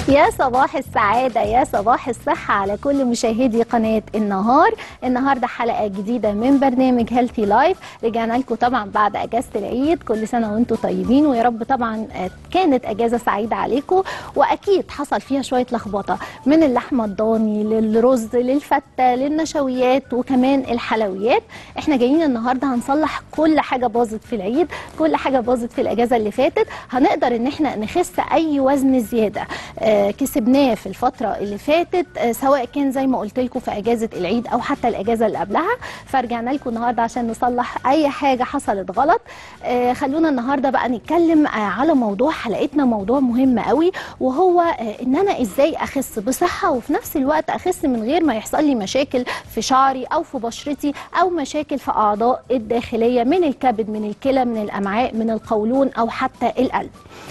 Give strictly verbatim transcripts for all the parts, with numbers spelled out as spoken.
يا صباح السعادة، يا صباح الصحة على كل مشاهدي قناة النهار. النهاردة حلقة جديدة من برنامج هيلثي لايف. رجعنا لكم طبعا بعد أجازة العيد، كل سنة وانتم طيبين، ويا رب طبعا كانت أجازة سعيدة عليكم، وأكيد حصل فيها شوية لخبطة من اللحمة الضاني للرز للفتة للنشويات وكمان الحلويات. احنا جايين النهاردة هنصلح كل حاجة باظت في العيد، كل حاجة باظت في الأجازة اللي فاتت. هنقدر ان احنا نخس أي وزن زيادة كسبناه في الفترة اللي فاتت، سواء كان زي ما قلت لكم في اجازة العيد او حتى الاجازة اللي قبلها. فرجعنا لكم النهارده عشان نصلح اي حاجة حصلت غلط. خلونا النهارده بقى نتكلم على موضوع حلقتنا، موضوع مهم قوي، وهو ان انا ازاي اخس بصحة وفي نفس الوقت اخس من غير ما يحصل لي مشاكل في شعري او في بشرتي او مشاكل في اعضاء الداخلية من الكبد من الكلى من الامعاء من القولون او حتى القلب.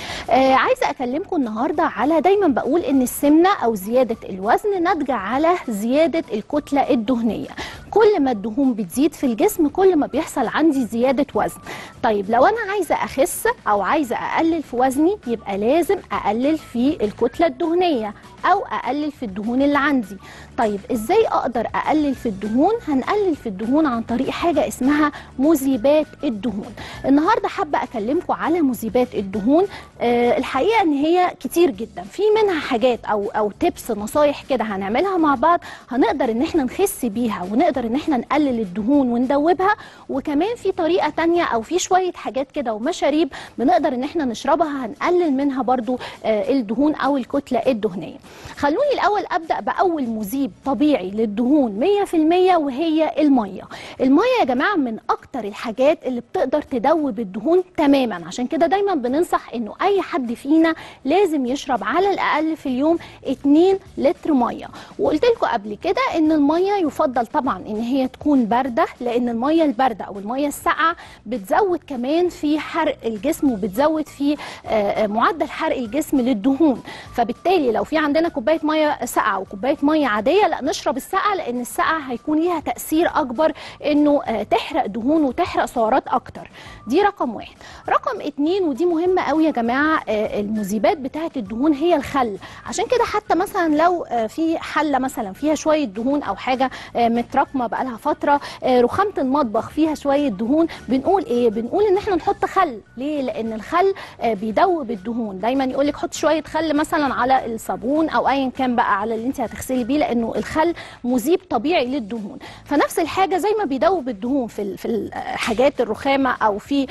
آه عايزه اكلمكم النهارده على، دايما بقول ان السمنه او زياده الوزن ناتجه على زياده الكتله الدهنيه. كل ما الدهون بتزيد في الجسم كل ما بيحصل عندي زياده وزن. طيب لو انا عايزه اخس او عايزه اقلل في وزني يبقى لازم اقلل في الكتله الدهنيه او اقلل في الدهون اللي عندي. طيب ازاي اقدر اقلل في الدهون؟ هنقلل في الدهون عن طريق حاجه اسمها مذيبات الدهون. النهارده حابه اكلمكم على مذيبات الدهون. أه الحقيقه ان هي كتير جدا، في منها حاجات او او تيبس نصايح كده هنعملها مع بعض هنقدر ان احنا نخس بيها ونقدر ان احنا نقلل الدهون وندوبها، وكمان في طريقه تانية او في شويه حاجات كده ومشاريب بنقدر ان احنا نشربها هنقلل منها برضو أه الدهون او الكتله الدهنيه. خلوني الاول ابدا باول مذيب طبيعي للدهون مية في المية وهي الميه. الميه يا جماعه من اكتر الحاجات اللي بتقدر تدوب الدهون تماما، عشان كده دايما بننصح انه اي حد فينا لازم يشرب على الاقل في اليوم اتنين لتر ميه. وقلت لكم قبل كده ان الميه يفضل طبعا ان هي تكون بارده، لان الميه البارده او الميه الساقعه بتزود كمان في حرق الجسم وبتزود في معدل حرق الجسم للدهون. فبالتالي لو في عندنا كوبايه ميه ساقعه وكوبايه ميه عاديه، لا نشرب الساقعه، لان الساقعه هيكون ليها تاثير اكبر انه تحرق دهون وتحرق سعرات اكتر. دي رقم واحد. رقم اتنين ودي مهمه قوي يا جماعه، المذيبات بتاعه الدهون هي الخل. عشان كده حتى مثلا لو في حله مثلا فيها شويه دهون او حاجه متراكمه بقالها فتره، رخامه المطبخ فيها شويه دهون، بنقول ايه؟ بنقول ان احنا نحط خل. ليه؟ لان الخل بيدوب الدهون. دايما يقول لك حط شويه خل مثلا على الصابون او ايا كان بقى على اللي انت هتغسلي بيه، لانه الخل مذيب طبيعي للدهون. فنفس الحاجه زي ما بيدوب الدهون في في الحاجات الرخامه او في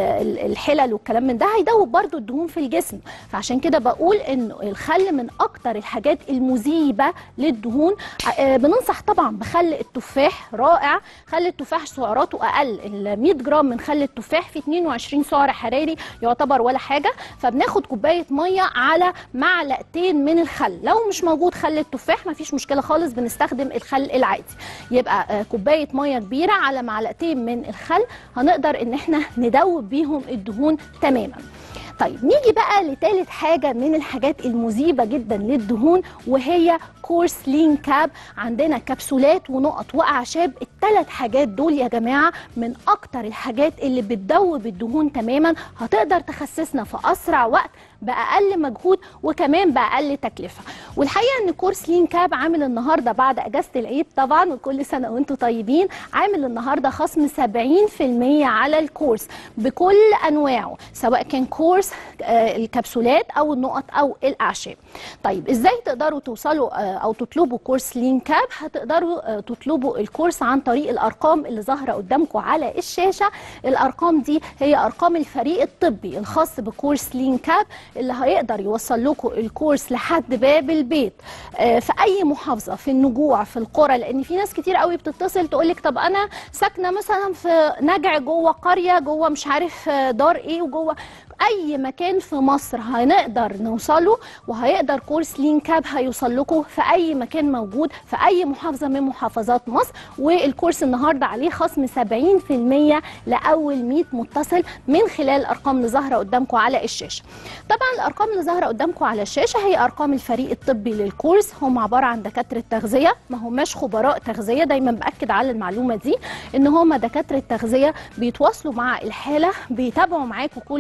الحلل والكلام من ده، هيدوب برضو الدهون في الجسم. فعشان كده بقول انه الخل من اكتر الحاجات المذيبه للدهون. بننصح طبعا بخل التفاح، رائع. خل التفاح سعراته اقل، ال مية جرام من خل التفاح في اتنين وعشرين سعر حراري، يعتبر ولا حاجه. فبناخد كوبايه ميه على معلقتين من الخل. لو مش موجود خل التفاح مفيش مشكله خالص، بنستخدم الخل العادي. يبقى كوبايه ميه كبيره على معلقتين من الخل، هنقدر ان احنا ندوب بيهم الدهون تماما. طيب نيجي بقى لثالث حاجة من الحاجات المذيبة جدا للدهون، وهي كورس لين كاب. عندنا كبسولات ونقط وأعشاب. الثلاث حاجات دول يا جماعة من أكتر الحاجات اللي بتدوب الدهون تماما، هتقدر تخسسنا في أسرع وقت بأقل مجهود وكمان بأقل تكلفة. والحقيقة ان كورس لين كاب عامل النهاردة بعد أجازة العيد طبعا، وكل سنة وانتم طيبين، عامل النهاردة خصم سبعين في المية على الكورس بكل أنواعه، سواء كان كورس الكبسولات او النقط او الاعشاب. طيب ازاي تقدروا توصلوا او تطلبوا كورس لين كاب؟ هتقدروا تطلبوا الكورس عن طريق الارقام اللي ظاهره قدامكم على الشاشه. الارقام دي هي ارقام الفريق الطبي الخاص بكورس لين كاب، اللي هيقدر يوصل لكم الكورس لحد باب البيت في اي محافظه، في النجوع، في القرى. لان في ناس كتير قوي بتتصل تقول لك طب انا ساكنه مثلا في نجع، جوه قريه، جوه مش عارف دار ايه، وجوه اي مكان في مصر هنقدر نوصله، وهيقدر كورس لين كاب هيوصل لكم في اي مكان موجود في اي محافظه من محافظات مصر. والكورس النهارده عليه خصم سبعين في المية لاول مية متصل من خلال الارقام اللي ظاهره قدامكم على الشاشه. طبعا الارقام اللي ظاهره قدامكم على الشاشه هي ارقام الفريق الطبي للكورس. هم عباره عن دكاتره تغذيه، ما هماش خبراء تغذيه. دايما باكد على المعلومه دي ان هم دكاتره تغذيه بيتواصلوا مع الحاله، بيتابعوا معاكم كل اسبوع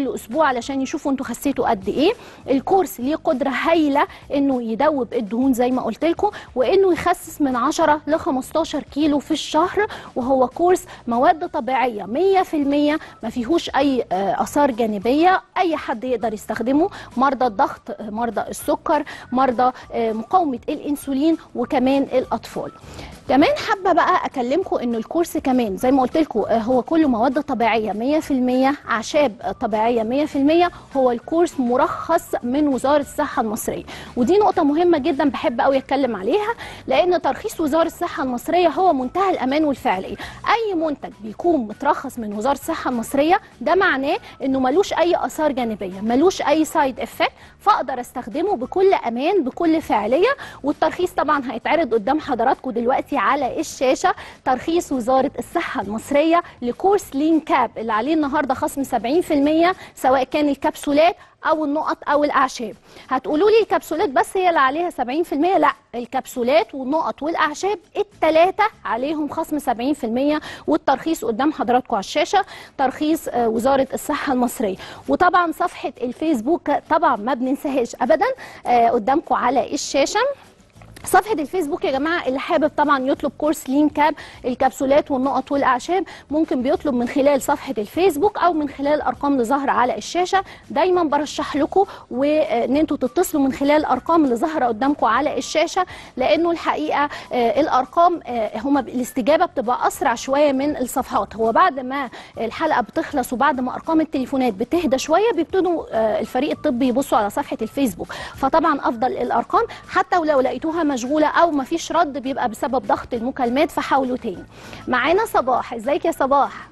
علشان يشوفوا انتوا خسيتوا قد ايه. الكورس ليه قدره هايله انه يدوب الدهون زي ما قلت لكم، وانه يخسس من عشرة ل خمستاشر كيلو في الشهر. وهو كورس مواد طبيعيه مية في المية، ما فيهوش اي اثار جانبيه، اي حد يقدر يستخدمه، مرضى الضغط، مرضى السكر، مرضى مقاومه الانسولين، وكمان الاطفال. كمان حابه بقى اكلمكم ان الكورس كمان زي ما قلت لكم هو كله مواد طبيعيه مية في المية، اعشاب طبيعيه مية في المية. هو الكورس مرخص من وزاره الصحه المصريه، ودي نقطه مهمه جدا بحب قوي اتكلم عليها، لان ترخيص وزاره الصحه المصريه هو منتهى الامان والفعاليه. اي منتج بيكون مترخص من وزاره الصحه المصريه ده معناه انه ملوش اي اثار جانبيه، ملوش اي سايد افكت، فاقدر استخدمه بكل امان بكل فعاليه. والترخيص طبعا هيتعرض قدام حضراتكم دلوقتي على الشاشه، ترخيص وزاره الصحه المصريه لكورس لين كاب اللي عليه النهارده خصم سبعين في المية، سواء كان الكبسولات او النقط او الاعشاب. هتقولوا لي الكبسولات بس هي اللي عليها سبعين في المية؟ لا، الكبسولات والنقط والاعشاب الثلاثه عليهم خصم سبعين في المية، والترخيص قدام حضراتكم على الشاشه، ترخيص وزاره الصحه المصريه. وطبعا صفحه الفيسبوك طبعا ما بننساهاش ابدا قدامكم على الشاشه. صفحة الفيسبوك يا جماعة اللي حابب طبعا يطلب كورس لين كاب الكبسولات والنقط والأعشاب ممكن بيطلب من خلال صفحة الفيسبوك أو من خلال الأرقام اللي ظاهرة على الشاشة. دايما برشح لكم وإن انتوا تتصلوا من خلال الأرقام اللي ظاهرة قدامكم على الشاشة، لأنه الحقيقة الأرقام هما الاستجابة بتبقى أسرع شوية من الصفحات. هو بعد ما الحلقة بتخلص وبعد ما أرقام التليفونات بتهدى شوية بيبتدوا الفريق الطبي يبصوا على صفحة الفيسبوك، فطبعا أفضل الأرقام حتى ولو لقيتوها مشغولة أو مفيش رد بيبقى بسبب ضغط المكالمات، فحاولوا تاني. معانا صباح. ازيك يا صباح؟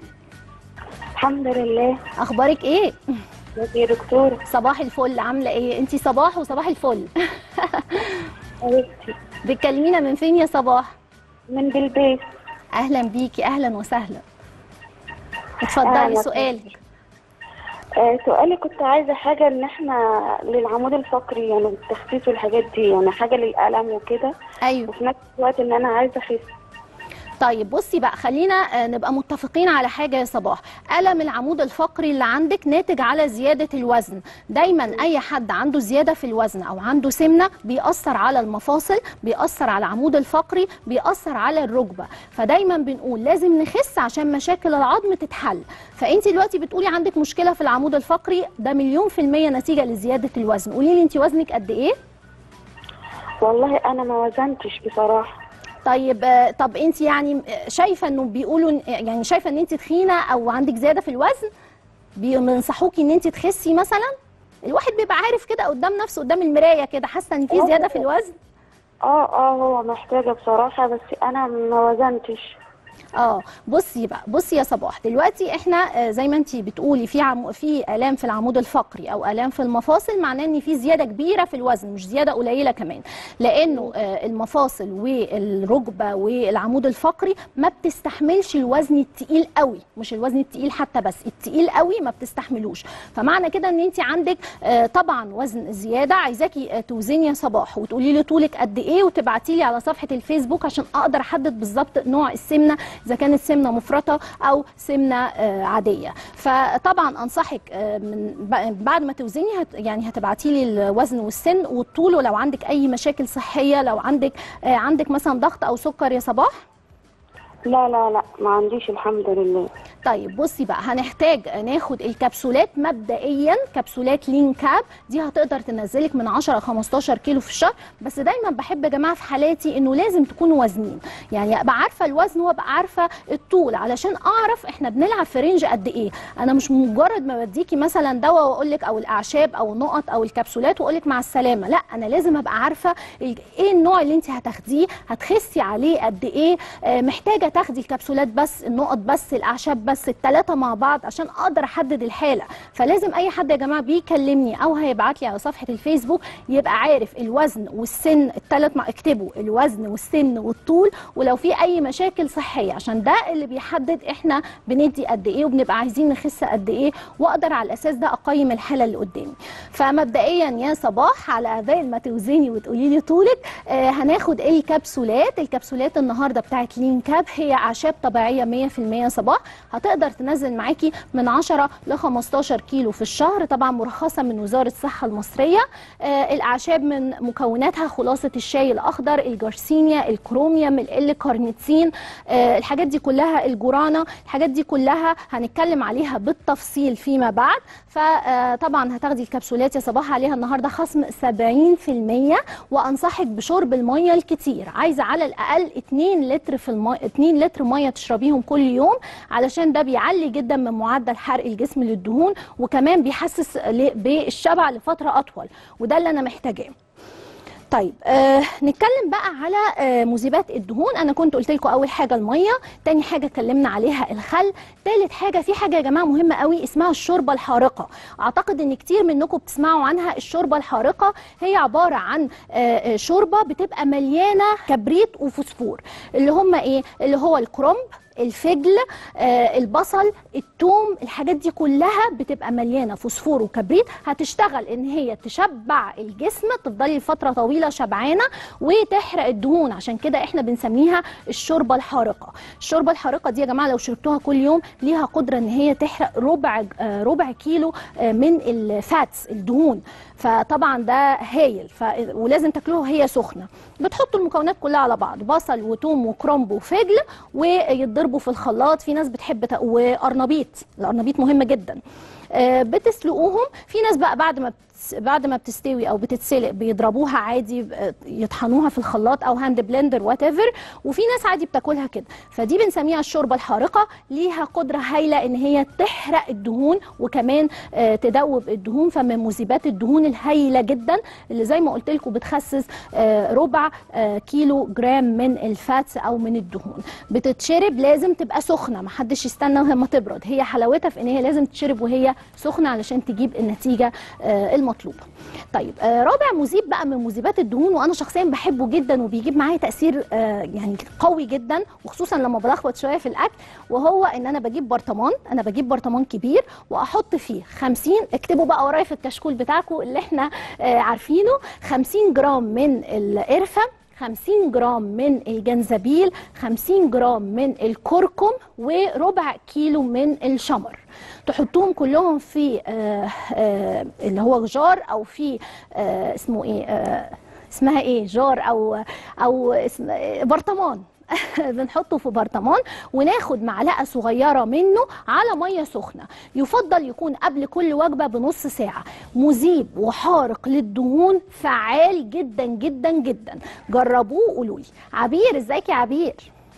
الحمد لله. أخبارك إيه؟ ازيك يا دكتورة؟ صباح الفل، عاملة إيه؟ أنتي صباح وصباح الفل. حبيبتي. بتكلمينا من فين يا صباح؟ من بلبيس. أهلا بيكي، أهلا وسهلا. اتفضلي سؤالك. آه سؤالي كنت عايزة حاجة ان احنا للعمود الفقري يعني التخسيس والحاجات دي، يعني حاجة للألم وكده. أيوه. وفي نفس الوقت ان انا عايزة اخس. طيب بصي بقى، خلينا نبقى متفقين على حاجة يا صباح. ألم العمود الفقري اللي عندك ناتج على زيادة الوزن. دايما أي حد عنده زيادة في الوزن أو عنده سمنة بيأثر على المفاصل، بيأثر على العمود الفقري، بيأثر على الركبة. فدايما بنقول لازم نخس عشان مشاكل العظم تتحل. فأنت دلوقتي بتقولي عندك مشكلة في العمود الفقري، ده مليون في المية نتيجة لزيادة الوزن. قولي لي أنت وزنك قد إيه؟ والله أنا ما وزنتش بصراحة. طيب طب انت يعني شايفه انه بيقولوا يعني شايفه ان انت تخينه او عندك زياده في الوزن، بينصحوكي ان انت تخسي مثلا؟ الواحد بيبقى عارف كده قدام نفسه قدام المرايه كده حاسه ان في زياده في الوزن. اه اه هو محتاجه بصراحه، بس انا ما وزنتش. اه بصي بقى، بصي يا صباح، دلوقتي احنا زي ما انت بتقولي في عم... في الام في العمود الفقري او الام في المفاصل، معناه ان في زياده كبيره في الوزن مش زياده قليله كمان، لانه المفاصل والركبه والعمود الفقري ما بتستحملش الوزن التقيل قوي، مش الوزن التقيل حتى بس التقيل قوي ما بتستحملوش. فمعنى كده ان انت عندك طبعا وزن زياده. عايزاكي توزني يا صباح وتقولي لي طولك قد ايه وتبعتي لي على صفحه الفيسبوك عشان اقدر احدد بالظبط نوع السمنه، إذا كانت سمنة مفرطة أو سمنة عادية. فطبعا أنصحك من بعد ما توزني هت يعني هتبعتي لي الوزن والسن والطول، ولو عندك أي مشاكل صحية، لو عندك عندك مثلا ضغط أو سكر يا صباح. لا لا لا ما عنديش الحمد لله. طيب بصي بقى، هنحتاج ناخد الكبسولات مبدئيا، كبسولات لين كاب دي هتقدر تنزلك من عشرة ل خمستاشر كيلو في الشهر. بس دايما بحب يا جماعه في حالاتي انه لازم تكونوا وزنين، يعني ابقى عارفه الوزن وابقى عارفه الطول علشان اعرف احنا بنلعب في رينج قد ايه. انا مش مجرد ما بديكي مثلا دواء واقول لك او الاعشاب او النقط او الكبسولات واقول لك مع السلامه، لا انا لازم ابقى عارفه ايه النوع اللي انت هتاخديه، هتخسي عليه قد ايه، محتاجه تاخدي الكبسولات بس، النقط بس، الاعشاب بس، الثلاثه مع بعض عشان اقدر احدد الحاله. فلازم اي حد يا جماعه بيكلمني او هيبعت لي على صفحه الفيسبوك يبقى عارف الوزن والسن الثلاث، مع اكتبوا الوزن والسن والطول، ولو في اي مشاكل صحيه، عشان ده اللي بيحدد احنا بندي قد ايه وبنبقى عايزين نخس قد ايه، واقدر على الاساس ده اقيم الحاله اللي قدامي. فمبدئيا يا صباح على بال ما توزني وتقولي لي طولك، آه هناخد الكبسولات. الكبسولات النهارده بتاعت لين كاب هي اعشاب طبيعيه مية في المية صباح، هتقدر تنزل معاكي من عشرة ل خمستاشر كيلو في الشهر، طبعا مرخصه من وزاره الصحه المصريه. آه الاعشاب من مكوناتها خلاصه الشاي الاخضر، الجارسينيا، الكروميوم، ال كارنيتين، آه الحاجات دي كلها، الجورانا، الحاجات دي كلها هنتكلم عليها بالتفصيل فيما بعد. فطبعا هتاخدي الكبسولات يا صباح عليها النهارده خصم سبعين في المية، وانصحك بشرب الميه الكتير، عايزه على الاقل اتنين لتر في المي... اتنين لتر ميه تشربيهم كل يوم، علشان ده بيعلي جدا من معدل حرق الجسم للدهون، وكمان بيحسس بالشبع لفتره اطول، وده اللي انا محتاجاه. طيب آه نتكلم بقى على آه مذيبات الدهون. انا كنت قلت لكم اول حاجه الميه، تاني حاجه اتكلمنا عليها الخل، تالت حاجه في حاجه يا جماعه مهمه قوي اسمها الشوربه الحارقه. اعتقد ان كتير منكم بتسمعوا عنها. الشوربه الحارقه هي عباره عن آه شوربه بتبقى مليانه كبريت وفوسفور، اللي هم ايه؟ اللي هو الكرنب، الفجل، آه البصل، الثوم، الحاجات دي كلها بتبقى مليانه فوسفور وكبريت، هتشتغل ان هي تشبع الجسم، تفضلي لفتره طويله شبعانه وتحرق الدهون، عشان كده احنا بنسميها الشوربه الحارقه. الشوربه الحارقه دي يا جماعه لو شربتوها كل يوم ليها قدره ان هي تحرق ربع آه ربع كيلو آه من الفاتس، الدهون، فطبعا ده هايل. ف... ولازم تاكلوها وهي سخنه. بتحطوا المكونات كلها على بعض، بصل وثوم وكرنب وفجل، ويتضربوا في الخلاط. في ناس بتحب ت... وقرنبيط، القرنبيط مهم جدا. آه بتسلقوهم. في ناس بقى بعد ما بعد ما بتستوي او بتتسلق بيضربوها عادي، يطحنوها في الخلاط او هاند بلندر وات ايفر، وفي ناس عادي بتاكلها كده. فدي بنسميها الشوربه الحارقه، ليها قدره هايله ان هي تحرق الدهون وكمان آه تدوب الدهون، فمن مذيبات الدهون الهايله جدا اللي زي ما قلت لكم بتخسس آه ربع آه كيلو جرام من الفاتس او من الدهون. بتتشرب لازم تبقى سخنه، ما حدش يستنى لما تبرد، هي حلاوتها في ان هي لازم تتشرب وهي سخنه علشان تجيب النتيجه آه المطلوبه. طيب آه رابع مذيب بقى من مذيبات الدهون، وانا شخصيا بحبه جدا وبيجيب معايا تاثير آه يعني قوي جدا، وخصوصا لما بلخبط شويه في الاكل، وهو ان انا بجيب برطمان، انا بجيب برطمان كبير واحط فيه خمسين، اكتبوا بقى ورايا في الكشكول بتاعكم اللي احنا آه عارفينه، خمسين جرام من القرفه، خمسين جرام من الجنزبيل، خمسين جرام من الكركم، وربع كيلو من الشمر. تحطوهم كلهم في آه آه اللي هو جار او في آه اسمه ايه آه اسمها ايه جار او او اسم برطمان بنحطه في برطمان، وناخد معلقه صغيره منه على ميه سخنه، يفضل يكون قبل كل وجبه بنص ساعه. مذيب وحارق للدهون، فعال جدا جدا جدا، جربوه وقولوا لي. عبير، ازيك يا عبير؟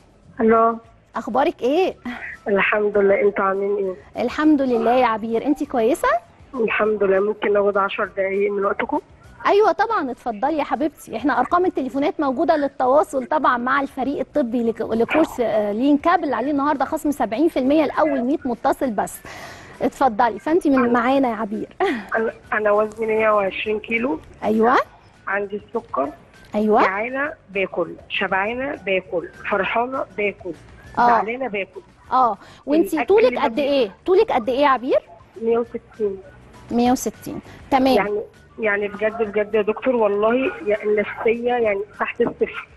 الو، اخبارك ايه؟ الحمد لله، انتوا عاملين ايه؟ الحمد لله يا عبير، انت كويسه؟ الحمم لله. ممكن اخد عشر دقايق من وقتكم؟ ايوه طبعا، اتفضلي يا حبيبتي. احنا ارقام التليفونات موجوده للتواصل طبعا مع الفريق الطبي لكورس لين كاب اللي عليه النهارده خصم سبعين في المية لاول مية متصل بس. اتفضلي. فانت من معانا يا عبير. انا انا وزني مية وعشرين كيلو. ايوه. عندي السكر. ايوه. جعانه باكل، شبعانه باكل، فرحانه باكل، زعلانه باكل. اه وانت طولك قد ايه؟ طولك قد ايه يا عبير؟ مية وستين. مية وستين، تمام. يعني يعني بجد بجد يا دكتور والله يعني النفسيه يعني تحت الصفر.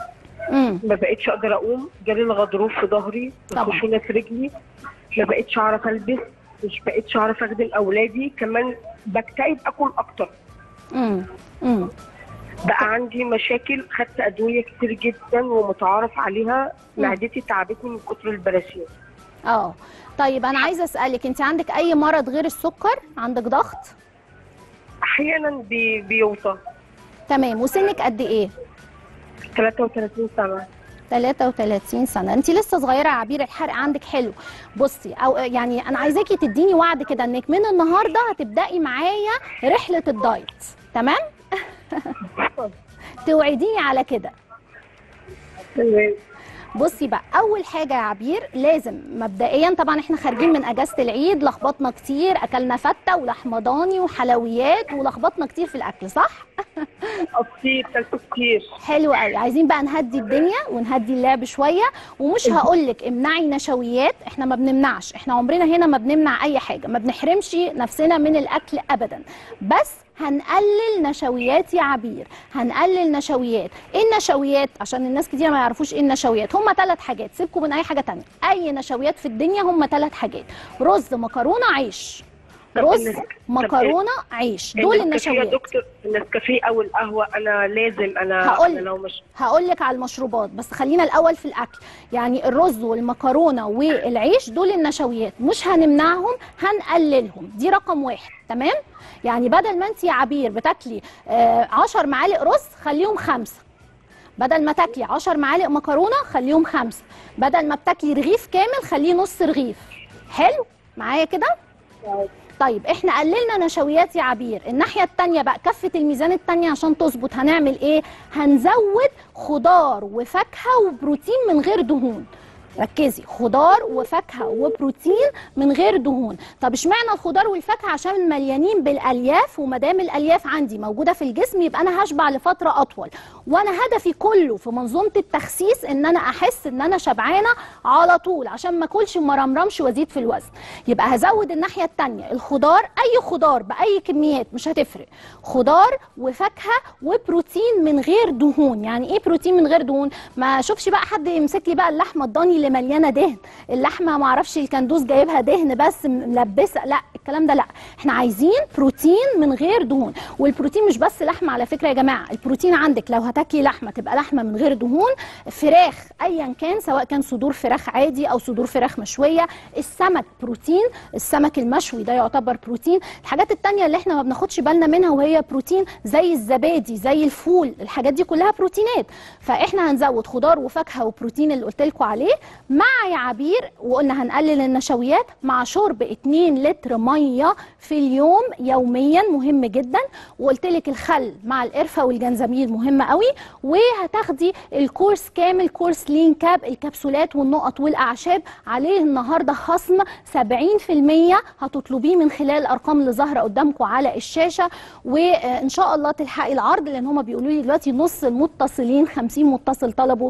امم ما بقتش اقدر اقوم، جالي الغضروف في ظهري، الخشونه في رجلي، ما بقتش اعرف البس، مش بقتش اعرف اخدم اولادي، كمان بكتئب اكل اكتر. امم امم بقى عندي مشاكل، خدت ادويه كتير جدا ومتعارف عليها، معدتي تعبتني من كتر البراشيم. اه طيب انا عايزه اسالك، انت عندك اي مرض غير السكر؟ عندك ضغط؟ احيانا بي بيوطى. تمام. وسنك قد ايه؟ ثلاثة وثلاثين سنة. ثلاثة وثلاثين سنة، انت لسه صغيرة يا عبير، الحرق عندك حلو. بصي، او يعني انا عايزاكي تديني وعد كده انك من النهارده هتبدأي معايا رحلة الدايت، تمام؟ توعديني على كده. تمام. بصي بقى، اول حاجه يا عبير لازم مبدئيا، طبعا احنا خارجين من اجازه العيد، لخبطنا كتير، اكلنا فته ولحمه ضاني وحلويات ولخبطنا كتير في الاكل، صح؟ كتير، كلت كتير. حلو قوي. عايزين بقى نهدي الدنيا ونهدي اللعب شويه، ومش هقولك امنعي نشويات، احنا ما بنمنعش، احنا عمرنا هنا ما بنمنع اي حاجه، ما بنحرمش نفسنا من الاكل ابدا، بس هنقلل نشويات يا عبير، هنقلل نشويات. ايه النشويات؟ عشان الناس كتير ما يعرفوش ايه النشويات. هم ثلاث حاجات، سيبكم من اي حاجه تانية. اي نشويات في الدنيا هم ثلاث حاجات: رز، مكرونه، عيش. رز، مكرونه، عيش، دول النشويات. يا دكتور النسكافيه او القهوه انا لازم انا هقول لو مش هقول لك على المشروبات، بس خلينا الاول في الاكل. يعني الرز والمكرونه والعيش دول النشويات، مش هنمنعهم، هنقللهم. دي رقم واحد، تمام؟ يعني بدل ما انت يا عبير بتاكلي آه عشر معالق رز خليهم خمسه، بدل ما تاكلي عشر معالق مكرونه خليهم خمسه، بدل ما بتاكلي رغيف كامل خليه نص رغيف. حلو معايا كده؟ طيب احنا قللنا نشويات يا عبير. الناحيه الثانيه بقى، كفه الميزان الثانيه عشان تظبط هنعمل ايه؟ هنزود خضار وفاكهه وبروتين من غير دهون. ركزي، خضار وفاكهه وبروتين من غير دهون. طب اشمعنى الخضار والفاكهه؟ عشان مليانين بالالياف، وما دام الالياف عندي موجوده في الجسم يبقى انا هشبع لفتره اطول. وانا هدفي كله في منظومه التخسيس ان انا احس ان انا شبعانه على طول، عشان ما اكلش وما رمرمش وازيد في الوزن. يبقى هزود الناحيه الثانيه الخضار، اي خضار باي كميات مش هتفرق، خضار وفاكهه وبروتين من غير دهون. يعني ايه بروتين من غير دهون؟ ما اشوفش بقى حد يمسك لي بقى اللحمه الضاني اللي مليانه دهن، اللحمه ما اعرفش الكندوز جايبها دهن بس ملبسه، لا الكلام ده لا. احنا عايزين بروتين من غير دهون. والبروتين مش بس لحمه على فكره يا جماعه، البروتين عندك لو هتاكلي لحمه تبقى لحمه من غير دهون، فراخ ايا كان، سواء كان صدور فراخ عادي او صدور فراخ مشويه، السمك بروتين، السمك المشوي ده يعتبر بروتين. الحاجات التانيه اللي احنا ما بناخدش بالنا منها وهي بروتين، زي الزبادي، زي الفول، الحاجات دي كلها بروتينات. فاحنا هنزود خضار وفاكهه وبروتين اللي قلت لكم عليه، مع يا عبير وقلنا هنقلل النشويات، مع شرب اتنين لتر ميه في اليوم يوميا، مهم جدا. وقلت لك الخل مع القرفه والجنزبيل مهم قوي. وهتاخدي الكورس كامل، كورس لين كاب، الكبسولات والنقط والاعشاب، عليه النهارده خصم سبعين في المية، هتطلبيه من خلال الارقام اللي ظاهره قدامكم على الشاشه. وان شاء الله تلحقي العرض، لان هم بيقولوا لي دلوقتي نص المتصلين خمسين متصل طلبوا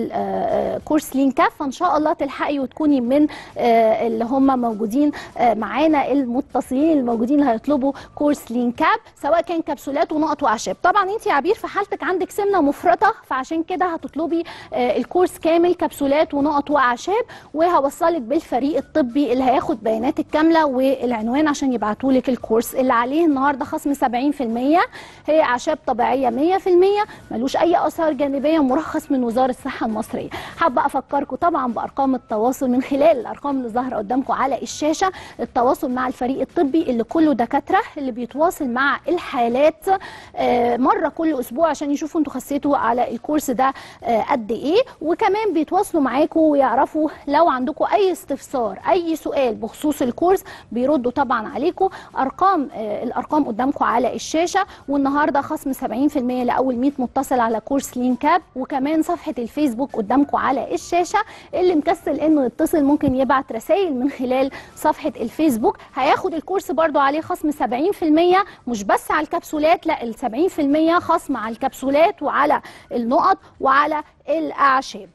الكورس لين كاب، فان شاء الله تلحقي وتكوني من اللي هم موجودين معانا، المتصلين الموجودين اللي هيطلبوا كورس لين كاب، سواء كان كبسولات ونقط واعشاب. طبعا انت يا عبير في حالتك عندك سمنه مفرطه، فعشان كده هتطلبي الكورس كامل كبسولات ونقط واعشاب، وهوصلك بالفريق الطبي اللي هياخد بياناتك كامله والعنوان عشان يبعتوا لك الكورس اللي عليه النهارده خصم سبعين في المية. هي اعشاب طبيعيه مية في المية، ملوش اي اثار جانبيه، مرخص من وزاره الصحه المصريه. حابه افكركم طبعا بارقام التواصل من خلال الارقام اللي ظاهره قدامكم على الشاشه، التواصل مع الفريق الطبي اللي كله دكاتره، اللي بيتواصل مع الحالات مره كل اسبوع عشان يشوفوا انتوا خسيتوا على الكورس ده قد ايه، وكمان بيتواصلوا معاكم ويعرفوا لو عندكم اي استفسار، اي سؤال بخصوص الكورس بيردوا طبعا عليكم. ارقام الارقام قدامكم على الشاشه. والنهارده خصم سبعين في المية لاول مية متصل على كورس لين كاب. وكمان صفحه الفيسبوك قدامكم على الشاشه، اللي مكسل انه يتصل ممكن يبعت رسائل من خلال صفحه الفيسبوك، هياخد الكورس برضو عليه خصم سبعين في المية، مش بس على الكبسولات، لا ال سبعين في المية خصم على الكبسولات وعلى النقط وعلى الاعشاب.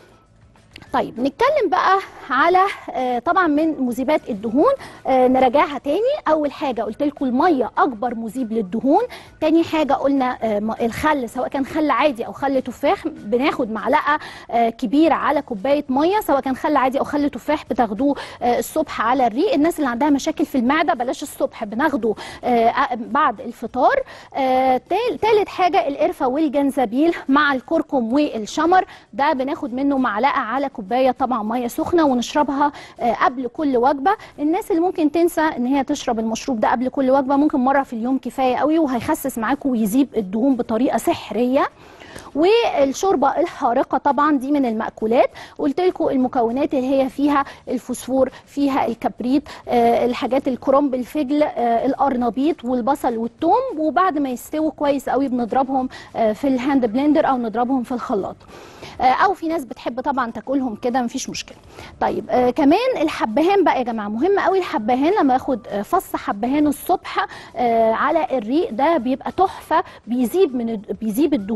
طيب نتكلم بقى على طبعا من مذيبات الدهون، نراجعها تاني. اول حاجه قلت لكم الميه اكبر مذيب للدهون. تاني حاجه قلنا الخل، سواء كان خل عادي او خل تفاح، بناخد معلقه كبيره على كوبايه ميه، سواء كان خل عادي او خل تفاح بتاخدوه الصبح على الريق. الناس اللي عندها مشاكل في المعده بلاش الصبح، بناخده بعد الفطار. تالت حاجه القرفه والجنزبيل مع الكركم والشمر، ده بناخد منه معلقه على كوبايه طبعا ميه سخنه، ونشربها قبل كل وجبه. الناس اللي ممكن تنسى ان هي تشرب المشروب ده قبل كل وجبه، ممكن مره في اليوم كفايه قوي، وهيخسس معاكم ويذيب الدهون بطريقه سحريه. والشوربه الحارقه طبعا دي من المأكولات، قلت لكم المكونات اللي هي فيها الفوسفور، فيها الكبريت، آه الحاجات الكرنب، الفجل، آه القرنبيط والبصل والثوم. وبعد ما يستووا كويس قوي بنضربهم آه في الهاند بلندر او نضربهم في الخلاط، آه او في ناس بتحب طبعا تاكلهم كده مفيش مشكله. طيب آه كمان الحبهان بقى يا جماعه مهم قوي. الحبهان لما اخد آه فص حبهان الصبح آه على الريق، ده بيبقى تحفه، بيذيب من بيذيب الدهون من اكبر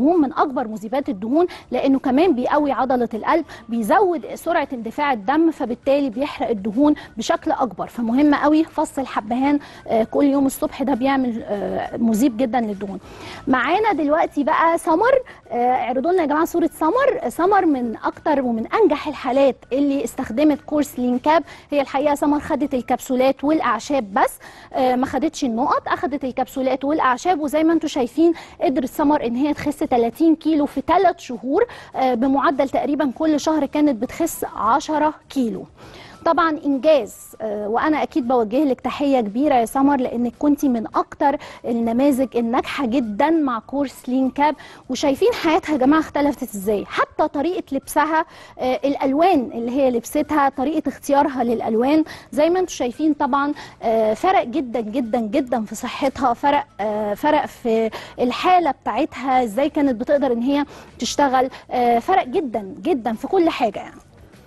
اكبر مذيبات الدهون، لانه كمان بيقوي عضله القلب، بيزود سرعه اندفاع الدم، فبالتالي بيحرق الدهون بشكل اكبر. فمهم قوي فص الحبهان كل يوم الصبح، ده بيعمل مذيب جدا للدهون. معانا دلوقتي بقى سمر، اعرضوا لنا يا جماعه صوره سمر. سمر من اكتر ومن انجح الحالات اللي استخدمت كورس لين كاب. هي الحقيقه سمر خدت الكبسولات والاعشاب بس، ما خدتش النقط، اخدت الكبسولات والاعشاب، وزي ما انتم شايفين قدرت سمر ان هي تخس ثلاثين كيلو في ثلاث شهور، بمعدل تقريبا كل شهر كانت بتخس عشرة كيلو. طبعا انجاز، وانا اكيد بوجه لك تحيه كبيره يا سمر، لانك كنتي من اكتر النماذج الناجحه جدا مع كورس لين كاب. وشايفين حياتها يا جماعه اختلفت ازاي، حتى طريقه لبسها، الالوان اللي هي لبستها، طريقه اختيارها للالوان، زي ما انتم شايفين طبعا فرق جدا جدا جدا في صحتها، فرق فرق في الحاله بتاعتها، ازاي كانت بتقدر ان هي تشتغل، فرق جدا جدا في كل حاجه يعني.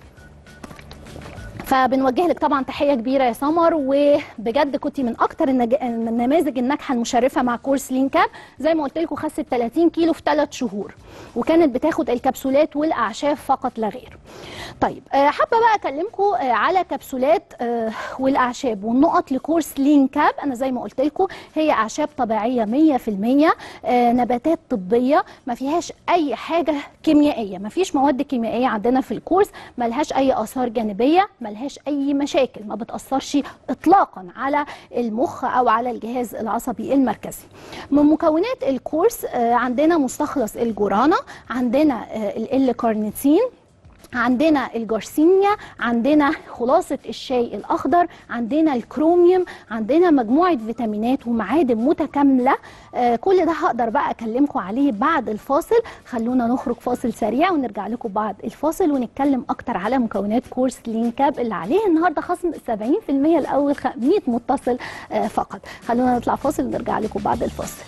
فبنوجه لك طبعا تحيه كبيره يا سمر، وبجد كنتي من اكتر النماذج الناجحه المشرفه مع كورس لين كاب. زي ما قلت لكم خست ثلاثين كيلو في ثلاث شهور، وكانت بتاخد الكبسولات والاعشاب فقط لا غير. طيب حابه بقى اكلمكم على كبسولات والاعشاب والنقط لكورس لين كاب. انا زي ما قلت لكم هي اعشاب طبيعيه مية في المية، نباتات طبيه، ما فيهاش اي حاجه كيميائيه، ما فيش مواد كيميائيه عندنا في الكورس، ما لهاش اي اثار جانبيه، ما لهاش اي مشاكل، ما بتاثرش اطلاقا على المخ او على الجهاز العصبي المركزي. من مكونات الكورس عندنا مستخلص الجورانا، عندنا ال-كارنيتين، عندنا الجارسينيا، عندنا خلاصة الشاي الأخضر، عندنا الكروميوم، عندنا مجموعة فيتامينات ومعادن متكاملة. آه كل ده هقدر بقى أكلمكم عليه بعد الفاصل. خلونا نخرج فاصل سريع ونرجع لكم بعد الفاصل ونتكلم أكتر على مكونات كورس لين كاب اللي عليه النهاردة خصم سبعين في المية لأول مية متصل آه فقط. خلونا نطلع فاصل ونرجع لكم بعد الفاصل.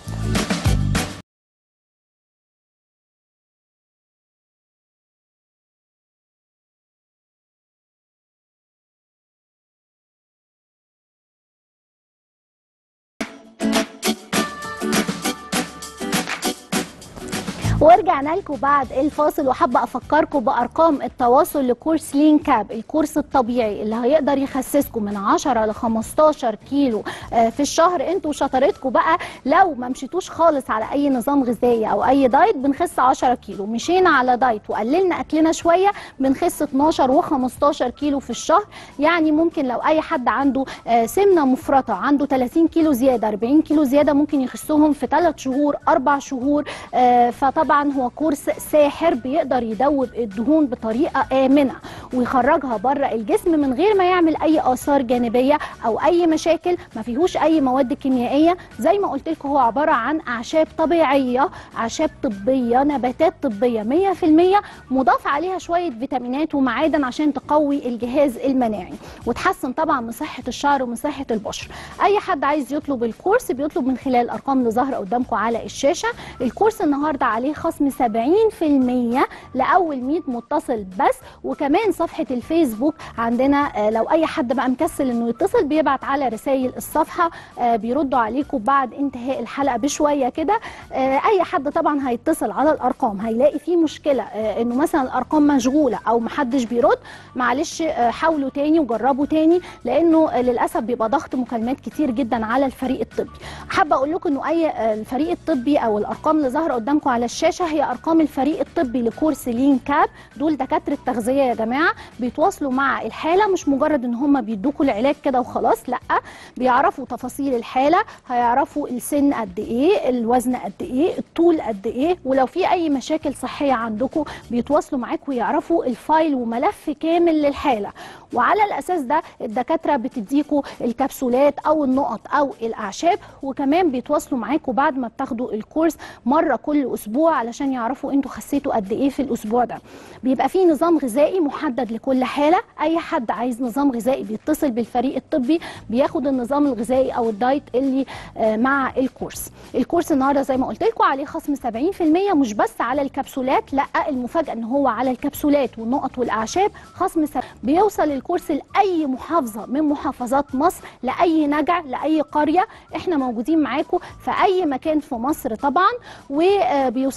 ورجعنا لكم بعد الفاصل، وحابه افكركم بارقام التواصل لكورس لين كاب، الكورس الطبيعي اللي هيقدر يخسسكم من عشرة ل خمستاشر كيلو في الشهر. انتوا شطارتكم بقى، لو ما مشيتوش خالص على اي نظام غذائي او اي دايت بنخس عشرة كيلو، مشينا على دايت وقللنا اكلنا شويه بنخس اتناشر وخمستاشر كيلو في الشهر. يعني ممكن لو اي حد عنده سمنه مفرطه، عنده ثلاثين كيلو زياده، أربعين كيلو زياده، ممكن يخسهم في ثلاث شهور أربع شهور. فطبعا طبعا هو كورس ساحر، بيقدر يدوب الدهون بطريقه امنه ويخرجها بره الجسم من غير ما يعمل اي اثار جانبيه او اي مشاكل، ما فيهوش اي مواد كيميائيه. زي ما قلت لكم هو عباره عن اعشاب طبيعيه، اعشاب طبيه، نباتات طبيه مية في المية، مضاف عليها شويه فيتامينات ومعادن عشان تقوي الجهاز المناعي وتحسن طبعا من صحه الشعر ومن صحه البشره. اي حد عايز يطلب الكورس بيطلب من خلال الارقام اللي ظاهره قدامكم على الشاشه. الكورس النهارده عليه خصم سبعين في المية لاول مية متصل بس، وكمان صفحه الفيسبوك عندنا لو اي حد بقى مكسل انه يتصل بيبعت على رسائل الصفحه، بيردوا عليكم بعد انتهاء الحلقه بشويه كده. اي حد طبعا هيتصل على الارقام هيلاقي فيه مشكله انه مثلا الارقام مشغوله او محدش بيرد، معلش حاولوا تاني وجربوا تاني، لانه للاسف بيبقى ضغط مكالمات كتير جدا على الفريق الطبي. حابه اقول لكم انه اي الفريق الطبي او الارقام اللي ظاهره قدامكم على الشاشه هي ارقام الفريق الطبي لكورس لين كاب. دول دكاتره تغذيه يا جماعه، بيتواصلوا مع الحاله، مش مجرد ان هم بيدوكوا العلاج كده وخلاص، لا، بيعرفوا تفاصيل الحاله، هيعرفوا السن قد ايه، الوزن قد ايه، الطول قد ايه، ولو في اي مشاكل صحيه عندكم بيتواصلوا معاكم ويعرفوا الفايل وملف كامل للحاله. وعلى الاساس ده الدكاتره بتديكوا الكبسولات او النقط او الاعشاب، وكمان بيتواصلوا معاكم بعد ما بتاخدوا الكورس مره كل اسبوع علشان يعرفوا انتوا خسيتوا قد ايه في الاسبوع ده. بيبقى فيه نظام غذائي محدد لكل حاله، اي حد عايز نظام غذائي بيتصل بالفريق الطبي بياخد النظام الغذائي او الدايت اللي مع الكورس. الكورس النهارده زي ما قلت لكم عليه خصم سبعين في المية، مش بس على الكبسولات، لا، المفاجاه ان هو على الكبسولات والنقط والاعشاب خصم سبعين. بيوصل الكورس لاي محافظه من محافظات مصر، لاي نجع، لاي قريه، احنا موجودين معاكم في اي مكان في مصر طبعا، وبيوصل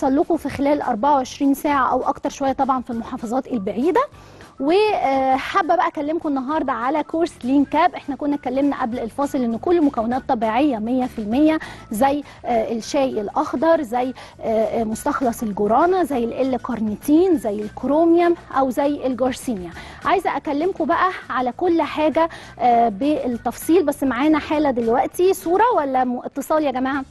هيوصل لكم في خلال أربعة وعشرين ساعه او اكتر شويه طبعا في المحافظات البعيده. وحابه بقى اكلمكم النهارده على كورس لين كاب. احنا كنا اتكلمنا قبل الفاصل ان كل مكونات طبيعيه مية في المية، زي الشاي الاخضر، زي مستخلص الجرانه، زي ال كارنيتين، زي الكروميوم، او زي الجارسينيا. عايزه اكلمكم بقى على كل حاجه بالتفصيل. بس معانا حاله دلوقتي، صوره ولا اتصال يا جماعه؟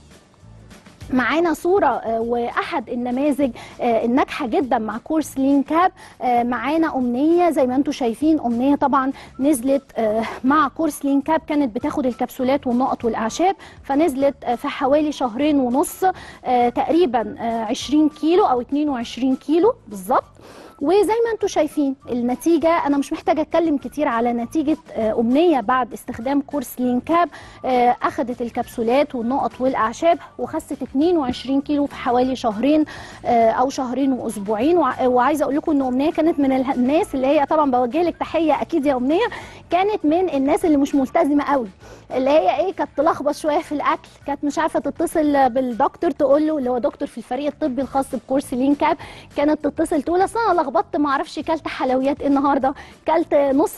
معانا صورة وأحد النماذج الناجحة جدا مع كورس لين كاب. معانا أمنية، زي ما انتم شايفين أمنية طبعا نزلت مع كورس لين كاب، كانت بتاخد الكبسولات والنقط والأعشاب، فنزلت في حوالي شهرين ونص تقريبا عشرين كيلو أو اتنين وعشرين كيلو بالظبط. وزي ما انتم شايفين النتيجة، أنا مش محتاجة أتكلم كتير على نتيجة أمنية بعد استخدام كورس لين كاب. أخذت الكبسولات والنقط والأعشاب وخست اتنين وعشرين كيلو في حوالي شهرين أو شهرين وأسبوعين. وعايزة أقول لكم إن أمنية كانت من الناس اللي هي، طبعا بوجه لك تحية أكيد يا أمنية، كانت من الناس اللي مش ملتزمة قوي، اللي هي إيه، كانت تلخبط شوية في الأكل، كانت مش عارفة تتصل بالدكتور تقول له، اللي هو دكتور في الفريق الطبي الخاص بكورس لين كاب، كانت تتصل تقول أصل أنا لخبطت، ما اعرفش كلت حلويات ايه النهارده، كلت نص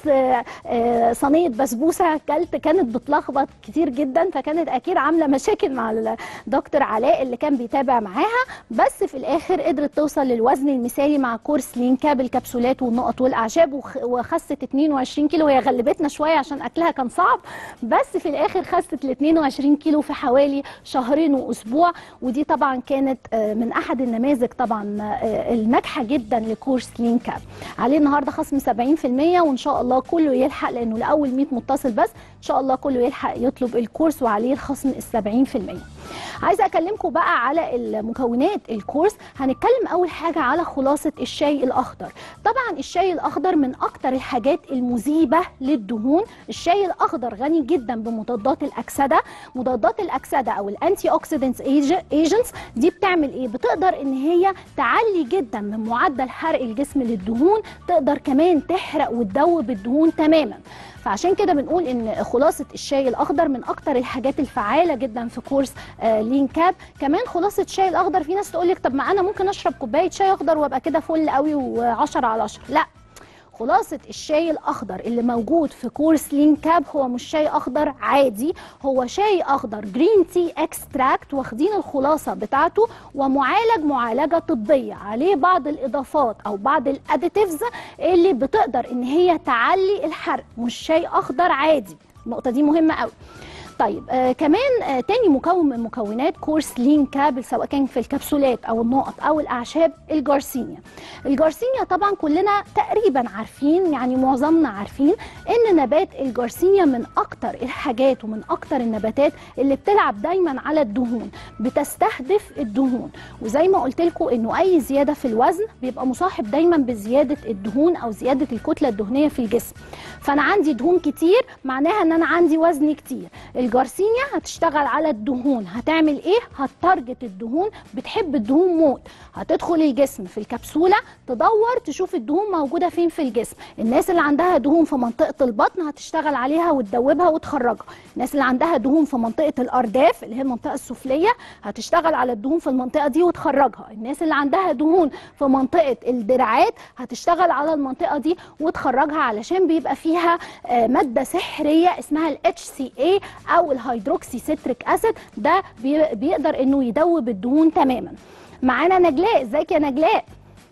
صينيه بسبوسه، كلت، كانت بتلخبط كتير جدا. فكانت اكيد عامله مشاكل مع الدكتور علاء اللي كان بيتابع معاها، بس في الاخر قدرت توصل للوزن المثالي مع كورس لين كاب الكبسولات والنقط والاعشاب، وخست اتنين وعشرين كيلو. هي غلبتنا شويه عشان اكلها كان صعب، بس في الاخر خست ال اتنين وعشرين كيلو في حوالي شهرين واسبوع. ودي طبعا كانت من احد النماذج طبعا الناجحه جدا لكورس لين كاب. عليه النهارده خصم سبعين في المية، وان شاء الله كله يلحق، لانه لاول مية متصل بس، ان شاء الله كله يلحق يطلب الكورس وعليه الخصم ال سبعين في المية. عايزه اكلمكم بقى على المكونات الكورس. هنتكلم اول حاجه على خلاصه الشاي الاخضر. طبعا الشاي الاخضر من اكتر الحاجات المذيبه للدهون. الشاي الاخضر غني جدا بمضادات الاكسده. مضادات الاكسده او الانتي اوكسيدنتس ايجنتس دي بتعمل ايه؟ بتقدر ان هي تعلي جدا من معدل حرق الجسم للدهون، تقدر كمان تحرق وتذوب الدهون تماما. فعشان كده بنقول ان خلاصه الشاي الاخضر من اكتر الحاجات الفعاله جدا في كورس آه لين كاب. كمان خلاصه الشاي الاخضر، في ناس تقول لك طب ما انا ممكن اشرب كوبايه شاي اخضر وابقى كده فل قوي وعشرة على عشرة. لا، خلاصة الشاي الأخضر اللي موجود في كورس لين كاب هو مش شاي أخضر عادي، هو شاي أخضر جرين تي اكستراكت، واخدين الخلاصة بتاعته ومعالج معالجة طبية، عليه بعض الإضافات أو بعض الأديتيفز اللي بتقدر إن هي تعلي الحرق، مش شاي أخضر عادي. النقطة دي مهمة قوي. طيب آه كمان آه تاني مكون من مكونات كورس لين كاب، سواء كان في الكبسولات او النقط او الاعشاب، الجارسينيا. الجارسينيا طبعا كلنا تقريبا عارفين، يعني معظمنا عارفين ان نبات الجارسينيا من اكتر الحاجات ومن اكتر النباتات اللي بتلعب دايما على الدهون، بتستهدف الدهون. وزي ما قلت لكم انه اي زياده في الوزن بيبقى مصاحب دايما بزياده الدهون او زياده الكتله الدهنيه في الجسم. فانا عندي دهون كتير معناها ان انا عندي وزن كتير. الجارسينيا هتشتغل على الدهون، هتعمل ايه؟ هتارجت الدهون، بتحب الدهون موت، هتدخل الجسم في الكبسوله تدور تشوف الدهون موجوده فين في الجسم. الناس اللي عندها دهون في منطقه البطن هتشتغل عليها وتدوبها وتخرجها. الناس اللي عندها دهون في منطقه الارداف اللي هي المنطقه السفليه هتشتغل على الدهون في المنطقه دي وتخرجها. الناس اللي عندها دهون في منطقه الدراعات هتشتغل على المنطقه دي وتخرجها، علشان بيبقى فيها ماده سحريه اسمها ال اتش سي اي او الهيدروكسي سيتريك اسيد، ده بيقدر انه يدوب الدهون تماما. معانا نجلاء. ازيك يا نجلاء؟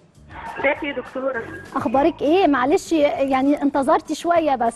ازيك يا دكتوره؟ اخبارك ايه؟ معلش يعني انتظرتي شويه بس.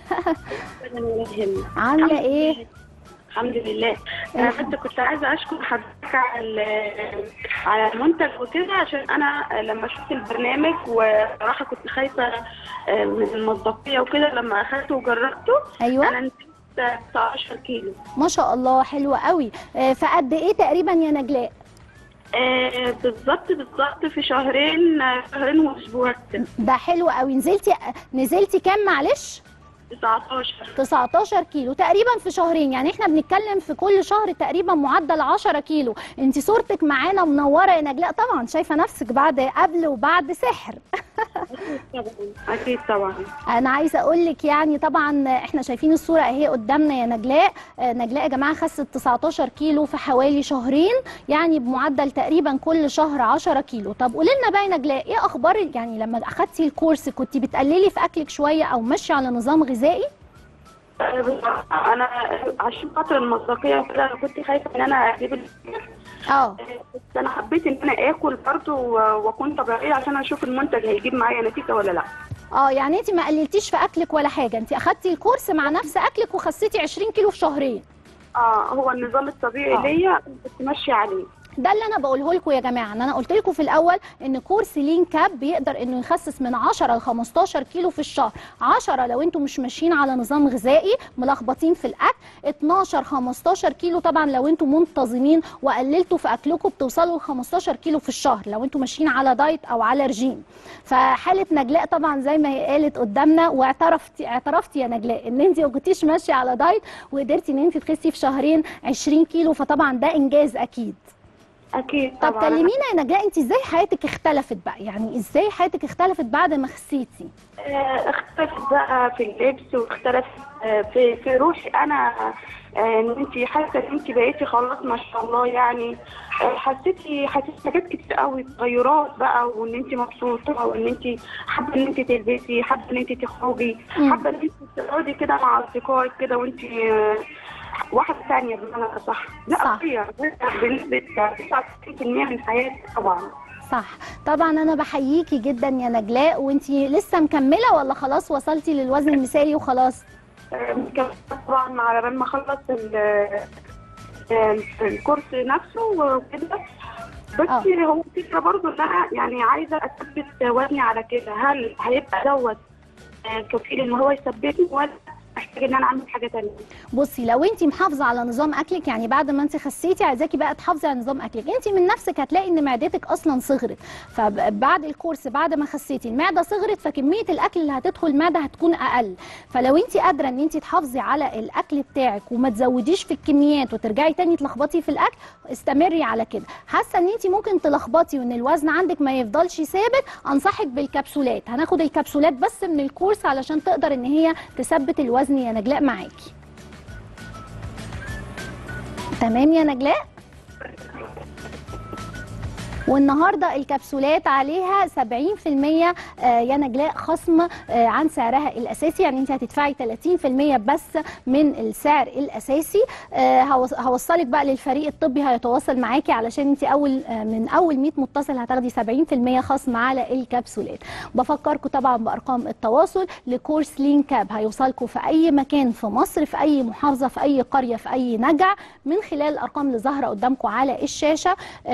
عامله ايه؟ الحمد لله. انا حتى كنت عايزه اشكر حضرتك على على المنتج وكده، عشان انا لما شفت البرنامج وصراحه كنت خايفه من المصداقيه وكده، لما اخدته وجربته ايوه انا نزلت تسعتاشر كيلو. ما شاء الله، حلوه قوي. فقد ايه تقريبا يا نجلاء؟ آه بالظبط بالظبط في شهرين شهرين واسبوع. ده حلو قوي. نزلتي نزلتي كام معلش؟ تسعتاشر تسعتاشر كيلو تقريبا في شهرين، يعني احنا بنتكلم في كل شهر تقريبا معدل عشرة كيلو. انت صورتك معانا منوره يا نجلاء، طبعا شايفه نفسك بعد قبل وبعد سحر. اكيد طبعا. انا عايزه اقول لك يعني طبعا احنا شايفين الصوره اهي قدامنا يا نجلاء. نجلاء يا جماعه خست تسعتاشر كيلو في حوالي شهرين، يعني بمعدل تقريبا كل شهر عشرة كيلو. طب قولي لنا بقى يا نجلاء ايه اخبار يعني لما اخدتي الكورس، كنت بتقللي في اكلك شويه او ماشيه على نظام غذائي؟ انا عشان خاطر المصداقيه وكده انا كنت خايفه ان انا اجيب اه بس انا حبيت ان انا اكل برضه واكون طبيعيه عشان اشوف المنتج هيجيب معايا نتيجه ولا لا. اه يعني انت ما قللتيش في اكلك ولا حاجه، انت اخدتي الكورس مع نفس اكلك وخسيتي عشرين كيلو في شهرين. اه هو النظام الطبيعي آه. ليا كنت ماشيه عليه. ده اللي انا بقوله لكم يا جماعه، ان انا قلت لكم في الاول ان كورس لين كاب بيقدر انه يخسس من عشرة ل خمستاشر كيلو في الشهر. عشرة لو انتم مش ماشيين على نظام غذائي ملخبطين في الاكل، اتناشر خمستاشر كيلو طبعا لو انتم منتظمين وقللتوا في اكلكم بتوصلوا ل خمستاشر كيلو في الشهر لو انتم ماشيين على دايت او على رجيم. فحاله نجلاء طبعا زي ما هي قالت قدامنا واعترفتي اعترفتي يا نجلاء ان انت ما كنتيش ماشيه على دايت وقدرتي ان انت تخسي في شهرين عشرين كيلو، فطبعا ده انجاز اكيد. اكيد طب طبعا. كلمينا يا نجلاء انت ازاي حياتك اختلفت بقى، يعني ازاي حياتك اختلفت بعد ما خسيتي؟ آه، اختلفت بقى في اللبس واختلفت آه، في في روحي انا. آه، ان انت حاسه ان انت بقيتي خلاص ما شاء الله يعني. آه، حسيتي حسيتي حاجات كتير قوي تغيرات بقى، وان انت مبسوطه وان انت حابه ان انت تلبسي، حابه ان انت تخرجي، حابه ان انت تقعدي كده مع اصدقائك كده وانت آه، واحده ثانيه بمعنى اصح. لا هي بنسبه تسعة وتسعين بالمية من حياتي طبعا. صح طبعا. انا بحييكي جدا يا نجلاء. وانتي لسه مكمله ولا خلاص وصلتي للوزن المثالي وخلاص؟ مكمله طبعا على بال ما اخلص الكورس نفسه وكده. بس أوه. هو الفكره برضه ان انا يعني عايزه اثبت وزني على كده، هل هيبقى دوت كفيل ان هو يثبتني ولا محتاجه ان انا اعمل حاجه ثانيه؟ بصي لو انت محافظه على نظام اكلك، يعني بعد ما انت خسيتي عايزاكي بقى تحافظي على نظام اكلك، انت من نفسك هتلاقي ان معدتك اصلا صغرت. فبعد الكورس بعد ما خسيتي المعده صغرت، فكميه الاكل اللي هتدخل المعده هتكون اقل. فلو انت قادره ان انت تحافظي على الاكل بتاعك وما تزوديش في الكميات وترجعي تاني تلخبطي في الاكل، استمري على كده. حاسه ان انت ممكن تلخبطي وان الوزن عندك ما يفضلش ثابت، انصحك بالكبسولات. هناخد الكبسولات بس من الكورس علشان تقدر ان هي تثبت الوزن يا نجلاء معاكي. تمام يا نجلاء؟ والنهارده الكبسولات عليها سبعين في المية يا نجلاء خصم عن سعرها الاساسي، يعني انت هتدفعي تلاتين في المية بس من السعر الاساسي. هوصلك بقى للفريق الطبي هيتواصل معاكي علشان انت اول من اول مية متصل هتاخدي سبعين في المية خصم على الكبسولات. بفكركم طبعا بارقام التواصل لكورس لين كاب، هيوصلكم في اي مكان في مصر، في اي محافظه، في اي قريه، في اي نجع، من خلال الارقام اللي ظاهره قدامكم على الشاشه.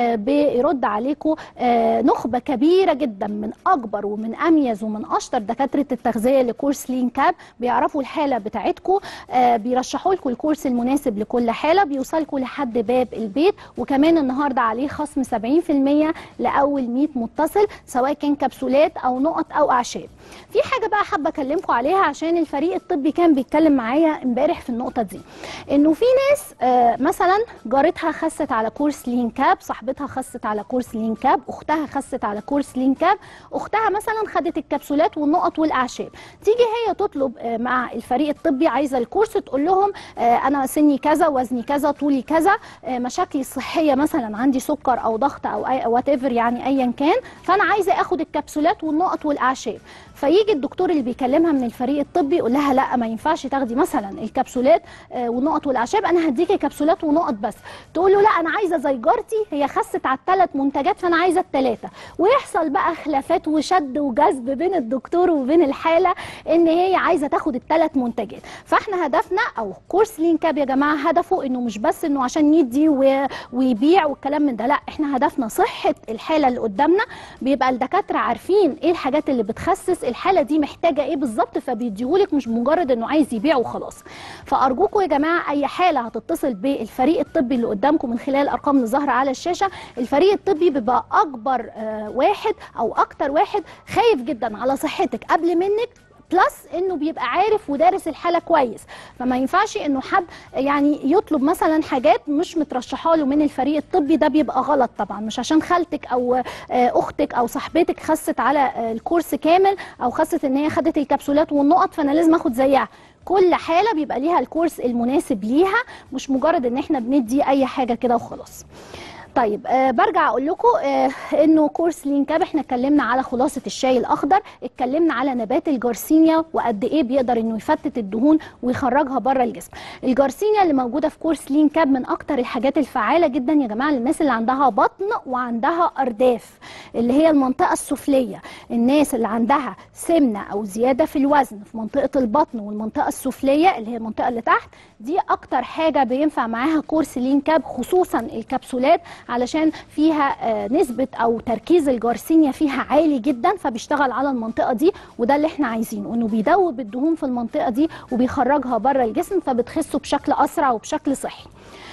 بيرد على عليكم نخبه كبيره جدا من اكبر ومن اميز ومن اشطر دكاتره التغذيه لكورس لين كاب، بيعرفوا الحاله بتاعتكم، بيرشحوا لكم الكورس المناسب لكل حاله، بيوصلكم لحد باب البيت. وكمان النهارده عليه خصم سبعين في المية لاول مية متصل، سواء كان كبسولات او نقط او اعشاب. في حاجه بقى حابه اكلمكم عليها عشان الفريق الطبي كان بيتكلم معايا امبارح في النقطه دي، انه في ناس مثلا جارتها خست على كورس لين كاب، صاحبتها خست على كورس لين كاب، اختها خست على كورس لين كاب، اختها مثلا خدت الكبسولات والنقط والاعشاب، تيجي هي تطلب مع الفريق الطبي عايزه الكورس، تقول لهم انا سني كذا، وزني كذا، طولي كذا، مشاكلي الصحيه مثلا عندي سكر او ضغط او وات ايفر يعني ايا كان، فانا عايزه اخد الكبسولات والنقط والاعشاب. فيجي الدكتور اللي بيكلمها من الفريق الطبي يقول لها لا ما ينفعش تاخدي مثلا الكبسولات والنقط والاعشاب، انا هديكي كبسولات ونقط بس. تقول له لا انا عايزه زي جارتي هي خست على الثلاث منتجات فانا عايزه الثلاثه، ويحصل بقى خلافات وشد وجذب بين الدكتور وبين الحاله ان هي عايزه تاخد الثلاث منتجات. فاحنا هدفنا او كورس لين كاب يا جماعه هدفه انه مش بس انه عشان يدي ويبيع والكلام من ده، لا احنا هدفنا صحه الحاله اللي قدامنا. بيبقى الدكاتره عارفين ايه الحاجات اللي بتخسس، الحاله دي محتاجه ايه بالظبط، فبيديهولك مش مجرد انه عايز يبيع وخلاص. فارجوكم يا جماعه اي حاله هتتصل بالفريق الطبي اللي قدامكم من خلال الارقام اللي ظاهره على الشاشه، الفريق الطبي بيبقى اكبر آه واحد او اكتر واحد خايف جدا على صحتك قبل منك بلس انه بيبقى عارف ودارس الحاله كويس. فما ينفعش انه حد يعني يطلب مثلا حاجات مش مترشحه له من الفريق الطبي، ده بيبقى غلط طبعا. مش عشان خالتك او اختك او صاحبتك خست على الكورس كامل او خست ان هي خدت الكبسولات والنقط فانا لازم اخد زيها. كل حاله بيبقى ليها الكورس المناسب ليها، مش مجرد ان احنا بندي اي حاجه كده وخلاص. طيب آه برجع اقول لكم آه انه كورس لين كاب احنا اتكلمنا على خلاصه الشاي الاخضر، اتكلمنا على نبات الجارسينيا وقد ايه بيقدر انه يفتت الدهون ويخرجها بره الجسم. الجارسينيا اللي موجوده في كورس لين كاب من اكتر الحاجات الفعاله جدا يا جماعه للناس اللي عندها بطن وعندها ارداف، اللي هي المنطقه السفليه. الناس اللي عندها سمنه او زياده في الوزن في منطقه البطن والمنطقه السفليه اللي هي المنطقه اللي تحت، دي اكتر حاجه بينفع معاها كورس لين كاب، خصوصا الكبسولات علشان فيها نسبة أو تركيز الجارسينيا فيها عالي جدا، فبيشتغل على المنطقة دي، وده اللي احنا عايزينه، انه بيدوب الدهون في المنطقة دي وبيخرجها بره الجسم فبتخسوا بشكل أسرع وبشكل صحي.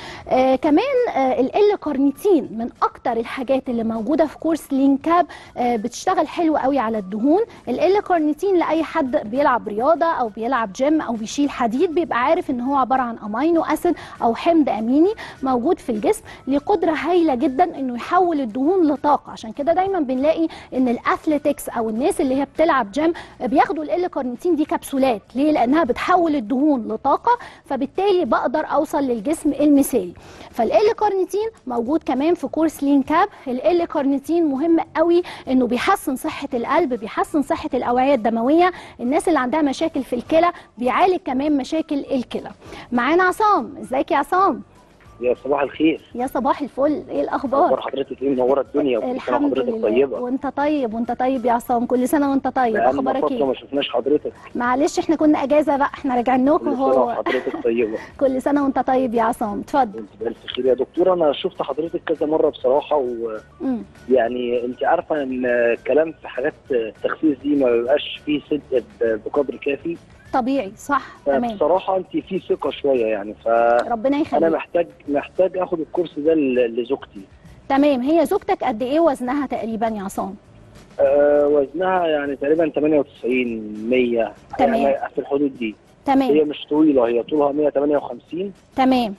آه كمان آه ال كارنيتين من اكتر الحاجات اللي موجوده في كورس لين كاب، آه بتشتغل حلو قوي على الدهون. ال كارنيتين لاي حد بيلعب رياضه او بيلعب جيم او بيشيل حديد بيبقى عارف ان هو عباره عن امينو اسيد او حمض اميني موجود في الجسم، ليه قدره هايله جدا انه يحول الدهون لطاقه. عشان كده دايما بنلاقي ان الاثليتكس او الناس اللي هي بتلعب جيم بياخدوا ال كارنيتين دي كبسولات. ليه؟ لانها بتحول الدهون لطاقه، فبالتالي بقدر اوصل للجسم المثالي. فال كارنيتين موجود كمان في كورس لين كاب. ال كارنيتين مهم قوي انه بيحسن صحه القلب، بيحسن صحه الاوعيه الدمويه. الناس اللي عندها مشاكل في الكلى بيعالج كمان مشاكل الكلى. معانا عصام. ازيك يا عصام؟ يا صباح الخير. يا صباح الفل، ايه الاخبار؟ اخبار حضرتك ايه؟ منوره الدنيا. الحمد لله. طيبه وانت طيب وانت طيب يا عصام، كل سنه وانت طيب. اخبارك ايه؟ ما شفناش حضرتك. معلش احنا كنا اجازه بقى، احنا راجعين لكم اهو. حضرتك طيبه. كل سنه وانت طيب يا عصام، اتفضل. انت بالف خير يا دكتوره. انا شفت حضرتك كذا مره بصراحه، و مم. يعني انت عارفه ان الكلام في حاجات التخسيس دي ما بيبقاش فيه صدق بقدر كافي. طبيعي، صح، تمام. بصراحه انت في ثقه شويه يعني، ف ربنا يخليك. انا محتاج محتاج اخد الكورس ده لزوجتي. تمام. هي زوجتك قد ايه وزنها تقريبا يا عصام؟ أه وزنها يعني تقريبا ثمانية وتسعين مية، تمام. يعني في الحدود دي. تمام. هي مش طويله، هي طولها مية وثمانية وخمسين. تمام.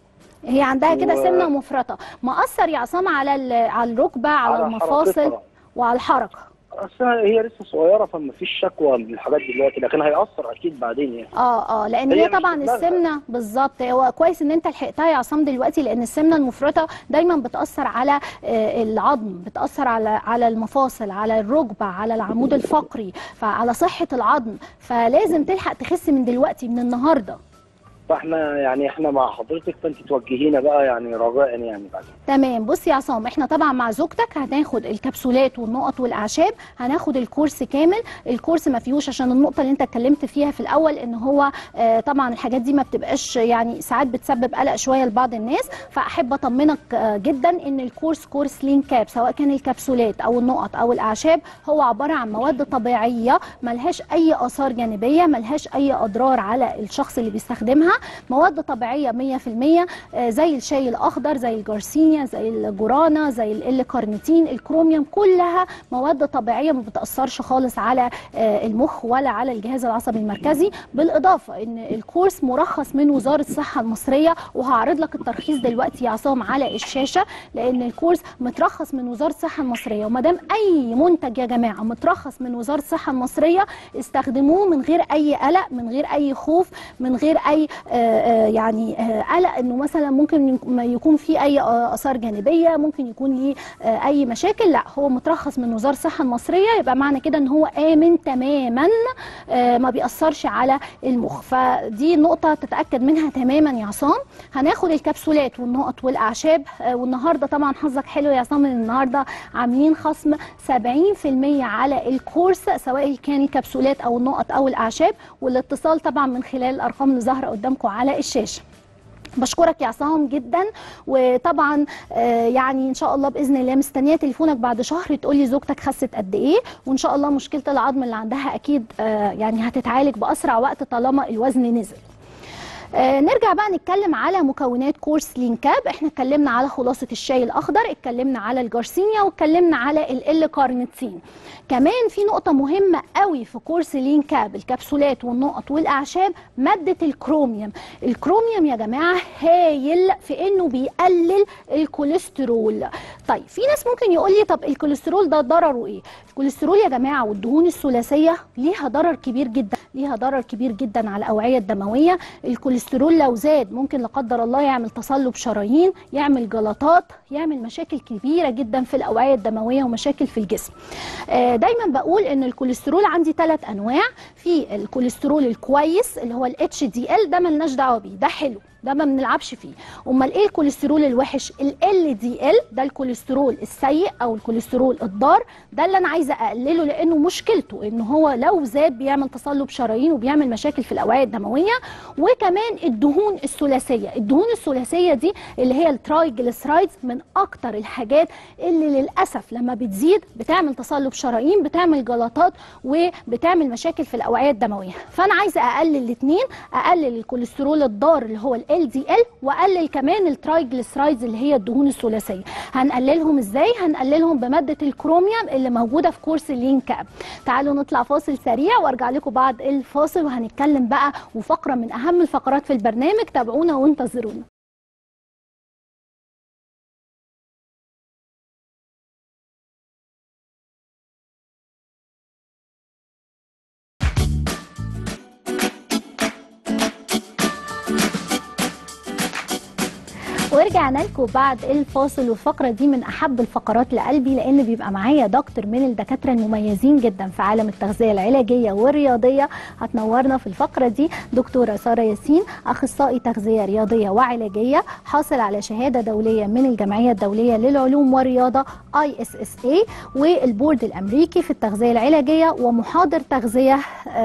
هي عندها كده و... سمنه مفرطه. مأثر يا عصام على على الركبه، على, على المفاصل حركتها. وعلى الحركه. اصل هي لسه صغيره فما فيش شكوى من الحاجات دلوقتي، لكن هيأثر اكيد بعدين يعني. اه اه لان هي, هي طبعا السمنه بالظبط. هو كويس ان انت لحقتها يا عصام دلوقتي، لان السمنه المفرطه دايما بتأثر على آه العظم، بتأثر على على المفاصل، على الركبه، على العمود الفقري، فعلى صحه العظم، فلازم تلحق تخس من دلوقتي، من النهارده. فاحنا يعني احنا مع حضرتك، فانت توجهينا بقى يعني رجاء يعني بعد. تمام. بص يا عصام، احنا طبعا مع زوجتك هناخد الكبسولات والنقط والاعشاب، هناخد الكورس كامل. الكورس ما فيهوش، عشان النقطه اللي انت اتكلمت فيها في الاول ان هو آه طبعا الحاجات دي ما بتبقاش يعني ساعات بتسبب قلق شويه لبعض الناس، فاحب اطمنك آه جدا ان الكورس كورس لين كاب، سواء كان الكبسولات او النقط او الاعشاب، هو عباره عن مواد طبيعيه ملهاش اي اثار جانبيه، ملهاش اي اضرار على الشخص اللي بيستخدمها. مواد طبيعيه مية في المية، زي الشاي الاخضر، زي الجارسينيا، زي الجورانا، زي ال كارنيتين، الكروميوم، كلها مواد طبيعيه ما بتاثرش خالص على المخ ولا على الجهاز العصبي المركزي. بالاضافه ان الكورس مرخص من وزاره الصحه المصريه، وهعرض لك الترخيص دلوقتي يا عصام على الشاشه، لان الكورس مترخص من وزاره الصحه المصريه. وما دام اي منتج يا جماعه مترخص من وزاره الصحه المصريه، استخدموه من غير اي قلق، من غير اي خوف، من غير اي آه يعني قلق آه انه مثلا ممكن يكون في اي اثار جانبيه، ممكن يكون ليه آه اي مشاكل. لا، هو مترخص من وزاره الصحه المصريه، يبقى معنى كده ان هو امن تماما، آه ما بيأثرش على المخ. فدي نقطه تتاكد منها تماما يا عصام. هناخد الكبسولات والنقط والاعشاب، آه والنهارده طبعا حظك حلو يا عصام، النهارده عاملين خصم سبعين في المية على الكورس، سواء كان الكبسولات او النقط او الاعشاب. والاتصال طبعا من خلال الارقام اللي ظاهره قدامكم على الشاشه. بشكرك يا عصام جدا، وطبعا آه يعني ان شاء الله باذن الله مستنيه تليفونك بعد شهر تقول لي زوجتك خست قد ايه، وان شاء الله مشكله العظم اللي عندها اكيد آه يعني هتتعالج باسرع وقت طالما الوزن نزل. آه نرجع بقى نتكلم على مكونات كورس لين كاب. احنا اتكلمنا على خلاصه الشاي الاخضر، اتكلمنا على الجارسينيا، واتكلمنا على ال كارنيتين. كمان في نقطه مهمه قوي في كورس لين كاب الكبسولات والنقط والاعشاب، ماده الكروميوم. الكروميوم يا جماعه هايل في انه بيقلل الكوليسترول. طيب في ناس ممكن يقول لي طب الكوليسترول ده ضرره ايه؟ الكوليسترول يا جماعه والدهون الثلاثيه ليها ضرر كبير جدا، ليها ضرر كبير جدا على الاوعيه الدمويه. الكوليسترول لو زاد ممكن لا قدر الله يعمل تصلب شرايين، يعمل جلطات، يعمل مشاكل كبيره جدا في الاوعيه الدمويه ومشاكل في الجسم. آه دايما بقول ان الكوليسترول عندي ثلاث انواع. في الكوليسترول الكويس اللي هو الاتش دي ال، ده ملناش دعوه بيه، ده حلو، ده ما بنلعبش فيه. امال ايه الكوليسترول الوحش؟ ال دي ال، ده الكوليسترول السيء او الكوليسترول الضار، ده اللي انا عايزه اقلله، لانه مشكلته ان هو لو زاد بيعمل تصلب شرايين وبيعمل مشاكل في الاوعيه الدمويه. وكمان الدهون الثلاثيه، الدهون الثلاثيه دي اللي هي الترايجليسرايدز، من اكتر الحاجات اللي للاسف لما بتزيد بتعمل تصلب شرايين، بتعمل جلطات، وبتعمل مشاكل في الاوعيه الدمويه. فانا عايزه اقلل الاثنين، اقلل الكوليسترول الضار اللي هو ال ال دي ال، واقلل كمان الترايجليسرايدز اللي هي الدهون الثلاثيه. هنقللهم ازاي؟ هنقللهم بماده الكروميوم اللي موجوده في كورس لين كاب. تعالوا نطلع فاصل سريع وارجع لكم بعد الفاصل، وهنتكلم بقى وفقره من اهم الفقرات في البرنامج. تابعونا وانتظرونا. ورجعنا لكم بعد الفاصل، والفقره دي من احب الفقرات لقلبي، لان بيبقى معايا دكتور من الدكاتره المميزين جدا في عالم التغذيه العلاجيه والرياضيه. هتنورنا في الفقره دي دكتوره ساره ياسين، اخصائي تغذيه رياضيه وعلاجيه، حاصل على شهاده دوليه من الجمعيه الدوليه للعلوم والرياضه اي اس اس اي والبورد الامريكي في التغذيه العلاجيه، ومحاضر تغذيه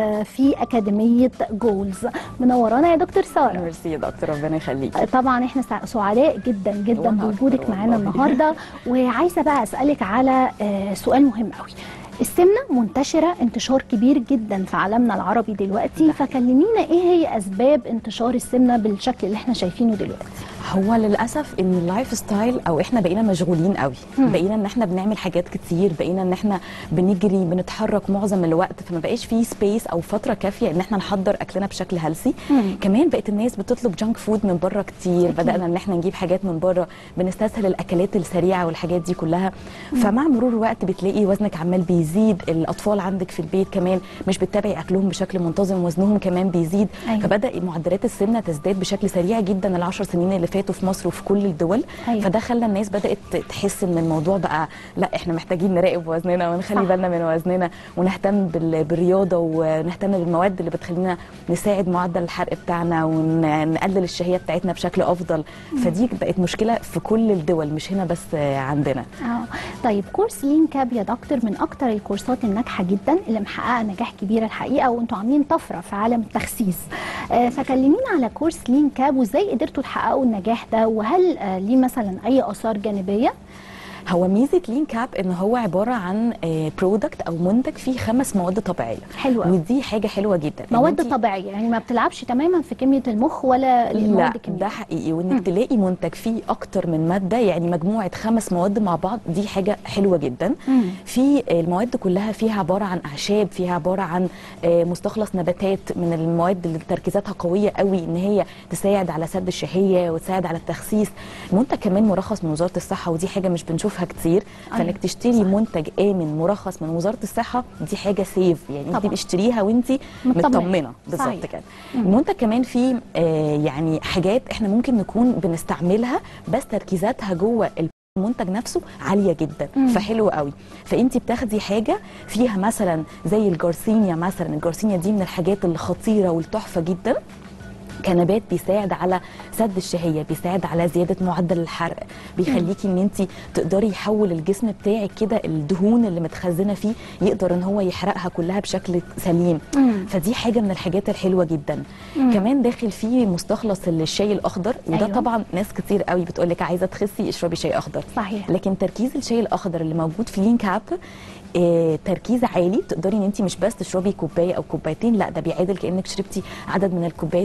في اكاديميه جولز. منورانا يا دكتور ساره. ميرسي يا دكتور، ربنا يخليكي. طبعا احنا سعداء جدا جدا بوجودك معانا النهارده. وعايزه بقى اسالك على سؤال مهم قوي. السمنه منتشره انتشار كبير جدا في عالمنا العربي دلوقتي، فكلمينا ايه هي اسباب انتشار السمنه بالشكل اللي احنا شايفينه دلوقتي؟ هو للاسف ان اللايف ستايل او احنا بقينا مشغولين قوي، مم. بقينا ان احنا بنعمل حاجات كتير، بقينا ان احنا بنجري بنتحرك معظم الوقت، فما بقاش فيه سبيس او فتره كافيه ان احنا نحضر اكلنا بشكل هيلثي. كمان بقت الناس بتطلب جانك فود من بره كتير، مم. بدانا ان احنا نجيب حاجات من بره، بنستسهل الاكلات السريعه والحاجات دي كلها. مم. فمع مرور الوقت بتلاقي وزنك عمال بيزيد، الاطفال عندك في البيت كمان مش بتتابعي اكلهم بشكل منتظم، وزنهم كمان بيزيد. أيوة. فبدا معدلات السمنه تزداد بشكل سريع جدا العشر سنين اللي فاتوا في مصر وفي كل الدول. أيوة. فده خلى الناس بدات تحس ان الموضوع بقى لا، احنا محتاجين نراقب وزننا ونخلي بالنا من وزننا، ونهتم بالرياضه، ونهتم بالمواد اللي بتخلينا نساعد معدل الحرق بتاعنا، ونقلل الشهيه بتاعتنا بشكل افضل. مم. فدي بقت مشكله في كل الدول مش هنا بس عندنا. اه طيب كورس لين كاب يا دكتور من اكتر الكورسات الناجحه جدا اللي محققه نجاح كبير الحقيقه، وانتم عاملين طفره في عالم التخسيس. آه فكلمينا على كورس لين كاب وازاي قدرتوا تحققوا النجاح ده، وهل آه ليه مثلا اي اثار جانبيه؟ هو ميزه لين كاب ان هو عباره عن برودكت او منتج فيه خمس مواد طبيعيه. حلوه، ودي حاجه حلوه جدا. مواد طبيعيه يعني ما بتلعبش تماما في كميه المخ ولا المواد الكيميائيه. لا ده حقيقي، وانك تلاقي منتج فيه اكتر من ماده، يعني مجموعه خمس مواد مع بعض، دي حاجه حلوه جدا. مم. في المواد كلها فيها عباره عن اعشاب، فيها عباره عن مستخلص نباتات من المواد اللي تركيزاتها قويه قوي ان هي تساعد على سد الشهيه وتساعد على التخسيس. المنتج كمان مرخص من وزاره الصحه، ودي حاجه مش بنشوفها كتير. فانك تشتري صح. منتج امن مرخص من وزاره الصحه، دي حاجه سيف، يعني انت بتشتريها وانت مطمنه بالظبط كده. المنتج كمان فيه آه يعني حاجات احنا ممكن نكون بنستعملها بس تركيزاتها جوه المنتج نفسه عاليه جدا. مم. فحلو قوي. فانت بتاخدي حاجه فيها مثلا زي الجارسينيا مثلا، الجارسينيا دي من الحاجات الخطيره والتحفه جدا كنبات، بيساعد على سد الشهيه، بيساعد على زياده معدل الحرق، بيخليكي ان انت تقدري يحول الجسم بتاعك كده الدهون اللي متخزنه فيه يقدر ان هو يحرقها كلها بشكل سليم. مم. فدي حاجه من الحاجات الحلوه جدا. مم. كمان داخل فيه مستخلص الشاي الاخضر، وده أيوه. طبعا ناس كتير قوي بتقول لك عايزه تخسي اشربي شاي اخضر. صحيح. لكن تركيز الشاي الاخضر اللي موجود في لين كاب إيه تركيز عالي، تقدري ان انت مش بس تشربي كوبايه او كوبايتين، لا ده بيعادل كانك شربتي عدد من الكوبايات الكبيره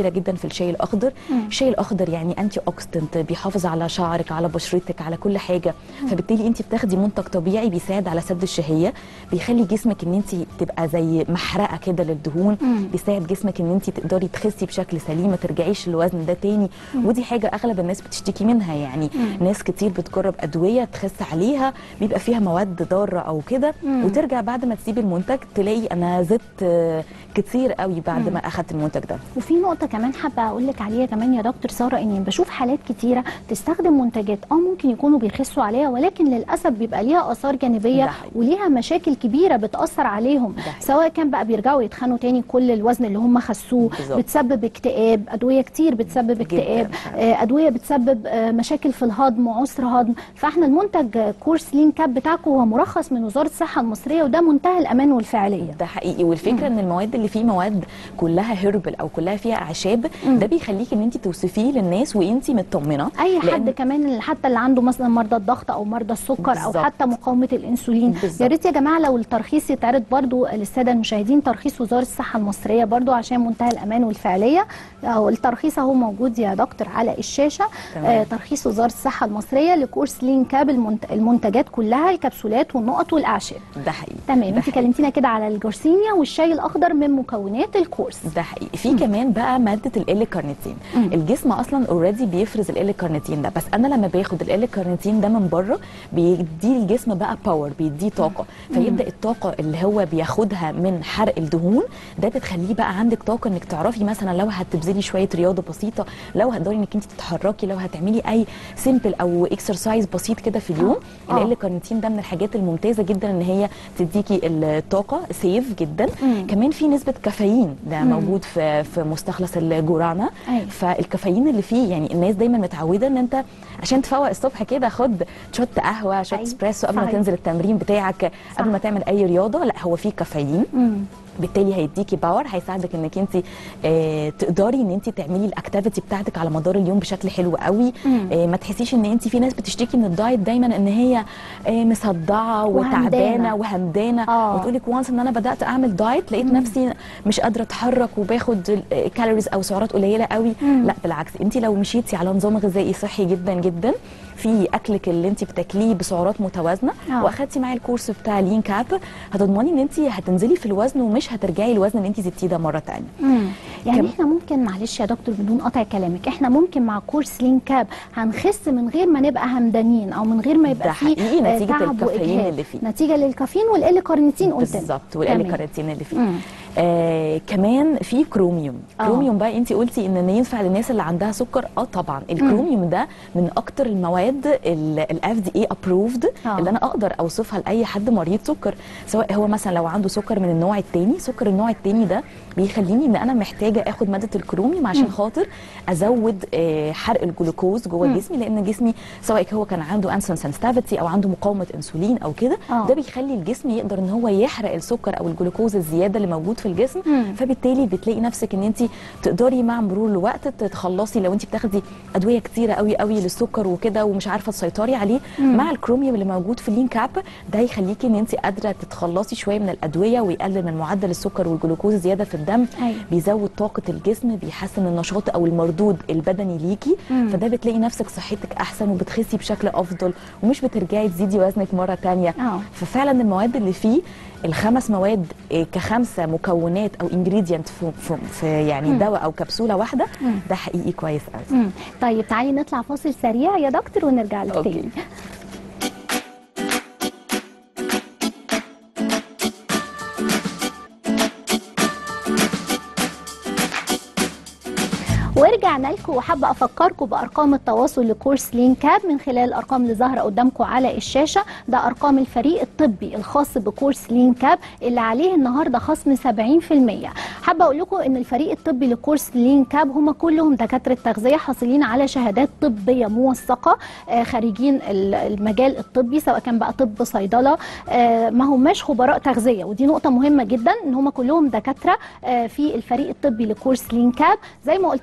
كتيره جدا في الشاي الاخضر. مم. الشاي الاخضر يعني انتي اوكسيدنت، بيحافظ على شعرك، على بشرتك، على كل حاجه. مم. فبالتالي انت بتاخدي منتج طبيعي بيساعد على سد الشهيه، بيخلي جسمك ان انت تبقى زي محرقه كده للدهون. مم. بيساعد جسمك ان انت تقدري تخسي بشكل سليم، ما ترجعيش للوزن ده تاني. مم. ودي حاجه اغلب الناس بتشتكي منها، يعني مم. ناس كتير بتجرب ادويه تخس عليها بيبقى فيها مواد ضاره او كده، وترجع بعد ما تسيب المنتج تلاقي انا زدت كتير قوي بعد مم. ما اخدت المنتج ده. وفي نقطه كمان حابه اقول لك عليها كمان يا دكتور ساره، اني بشوف حالات كتيره تستخدم منتجات اه ممكن يكونوا بيخسوا عليها، ولكن للاسف بيبقى ليها اثار جانبيه وليها مشاكل كبيره بتاثر عليهم، سواء كان بقى بيرجعوا يتخنوا تاني كل الوزن اللي هم خسوه، بتسبب اكتئاب، ادويه كتير بتسبب اكتئاب، ادويه بتسبب مشاكل في الهضم وعسر هضم. فاحنا المنتج كورس لين كاب بتاعكم هو مرخص من وزاره الصحه المصريه، وده منتهى الامان والفعاليه. ده حقيقي. والفكره مم. ان المواد اللي فيه مواد كلها هيربل او كلها فيها اعشاب، مم. ده بيخليكي ان انت توصفيه للناس وانت مطمنه. اي حد كمان حتى اللي عنده مثلا مرضى الضغط او مرضى السكر بالزبط. او حتى مقاومه الانسولين، يا ريت يا جماعه لو الترخيص يتعرض برضو للساده المشاهدين، ترخيص وزاره الصحه المصريه برضو عشان منتهى الامان والفعاليه. او الترخيص اهو موجود يا دكتور على الشاشه. آه ترخيص وزاره الصحه المصريه لكورس لين كاب، المنتجات كلها، الكبسولات والنقط والاعشاب. ده حقيقي. تمام. انت كلمتينا كده على الجورسينيا والشاي الاخضر من مكونات الكورس. ده حقيقي. في كمان بقى ماده ال كارنيتين. الجسم اصلا اوريدي بيفرز ال كارنيتين ده، بس انا لما باخد ال كارنيتين ده من بره بيدي الجسم بقى باور، بيديه طاقه. مم. فيبدا الطاقه اللي هو بياخدها من حرق الدهون ده بتخليه بقى عندك طاقه انك تعرفي مثلا لو هتبذلي شويه رياضه بسيطه، لو هتقدري انك انت تتحركي، لو هتعملي اي سيمبل او اكسرسايز بسيط كده في اليوم. آه. ال كارنيتين ده من الحاجات الممتازه جدا ان هي تديكي الطاقه، سيف جدا. مم. كمان في نسبه كافيين ده مم. موجود في في مستخلص الجورانا. أي. فالكافيين اللي فيه يعني الناس دايما متعوده ان انت عشان تفوق الصبح كده خد شوت قهوه، شوت اسبريسو قبل ما تنزل التمرين بتاعك، صح. قبل ما تعمل اي رياضه، لا هو فيه كافيين. مم. بالتالي هيديكي باور، هيساعدك انك انت اه تقدري ان انت تعملي الاكتيفيتي بتاعتك على مدار اليوم بشكل حلو قوي. اه ما تحسيش ان انت، في ناس بتشتكي من الدايت دايما ان هي اه مصدعه وتعبانه وهمدانه، آه. وتقول لك وانس ان انا بدات اعمل دايت لقيت مم. نفسي مش قادره اتحرك وباخد كالوريز او سعرات قليله قوي. مم. لا بالعكس، انت لو مشيتي على نظام غذائي صحي جدا جدا، في اكلك اللي انت بتاكليه بسعرات متوازنه، آه. واخدتي معايا الكورس بتاع لين كاب، هتضمني ان انت هتنزلي في الوزن ومش هترجعي الوزن اللي انت زدتيه ده مره ثانيه. يعني كم... احنا ممكن، معلش يا دكتور بدون قطع كلامك، احنا ممكن مع كورس لين كاب هنخس من غير ما نبقى همدانين او من غير ما يبقى فيه نتيجه الكافيين اللي فيه، نتيجه للكافيين والال كارنيتين قلت بالظبط، والال كارنيتين اللي فيه. آه كمان في كروميوم. أوه. كروميوم بقى انت قلتي ان ينفع للناس اللي عندها سكر. اه طبعا الكروميوم ده من اكتر المواد الاف دي اي ابروفد اللي انا اقدر اوصفها لاي حد مريض سكر، سواء هو مثلا لو عنده سكر من النوع الثاني. سكر النوع الثاني ده بيخليني ان انا محتاجه اخد ماده الكروميوم عشان مم. خاطر ازود آه حرق الجلوكوز جوه جسمي، لان جسمي سواء هو كان عنده انسولين سنسيتيفيتي او عنده مقاومه انسولين او كده، ده بيخلي الجسم يقدر ان هو يحرق السكر او الجلوكوز الزياده اللي موجود في الجسم. مم. فبالتالي بتلاقي نفسك ان انت تقدري مع مرور الوقت تتخلصي، لو انت بتاخدي ادويه كتيره قوي قوي للسكر وكده ومش عارفه تسيطري عليه، مم. مع الكروميوم اللي موجود في اللين كاب ده يخليكي ان انت قادره تتخلصي شويه من الادويه، ويقلل من معدل السكر والجلوكوز زياده في الدم. أيوة. بيزود طاقه الجسم، بيحسن النشاط او المردود البدني ليكي. مم. فده بتلاقي نفسك صحتك احسن وبتخسي بشكل افضل ومش بترجعي تزيدي وزنك مره ثانيه. أوه. ففعلا المواد اللي فيه الخمس مواد كخمسه مكونات او انجريدينت في, في, في يعني دواء او كبسوله واحده، مم. ده حقيقي كويس قوي. طيب تعالي نطلع فاصل سريع يا دكتور ونرجع لك تاني. ورجعنا لكم، وحابه افكركم بارقام التواصل لكورس لين كاب من خلال الارقام اللي ظاهره قدامكم على الشاشه. ده ارقام الفريق الطبي الخاص بكورس لين كاب اللي عليه النهارده خصم سبعين في المية. حابه اقول لكم ان الفريق الطبي لكورس لين كاب هم كلهم دكاتره تغذيه حاصلين على شهادات طبيه موثقه، آه خريجين المجال الطبي، سواء كان بقى طب صيدله، آه ما هماش خبراء تغذيه، ودي نقطه مهمه جدا ان هم كلهم دكاتره آه في الفريق الطبي لكورس لين كاب. زي ما قلت لكم عليه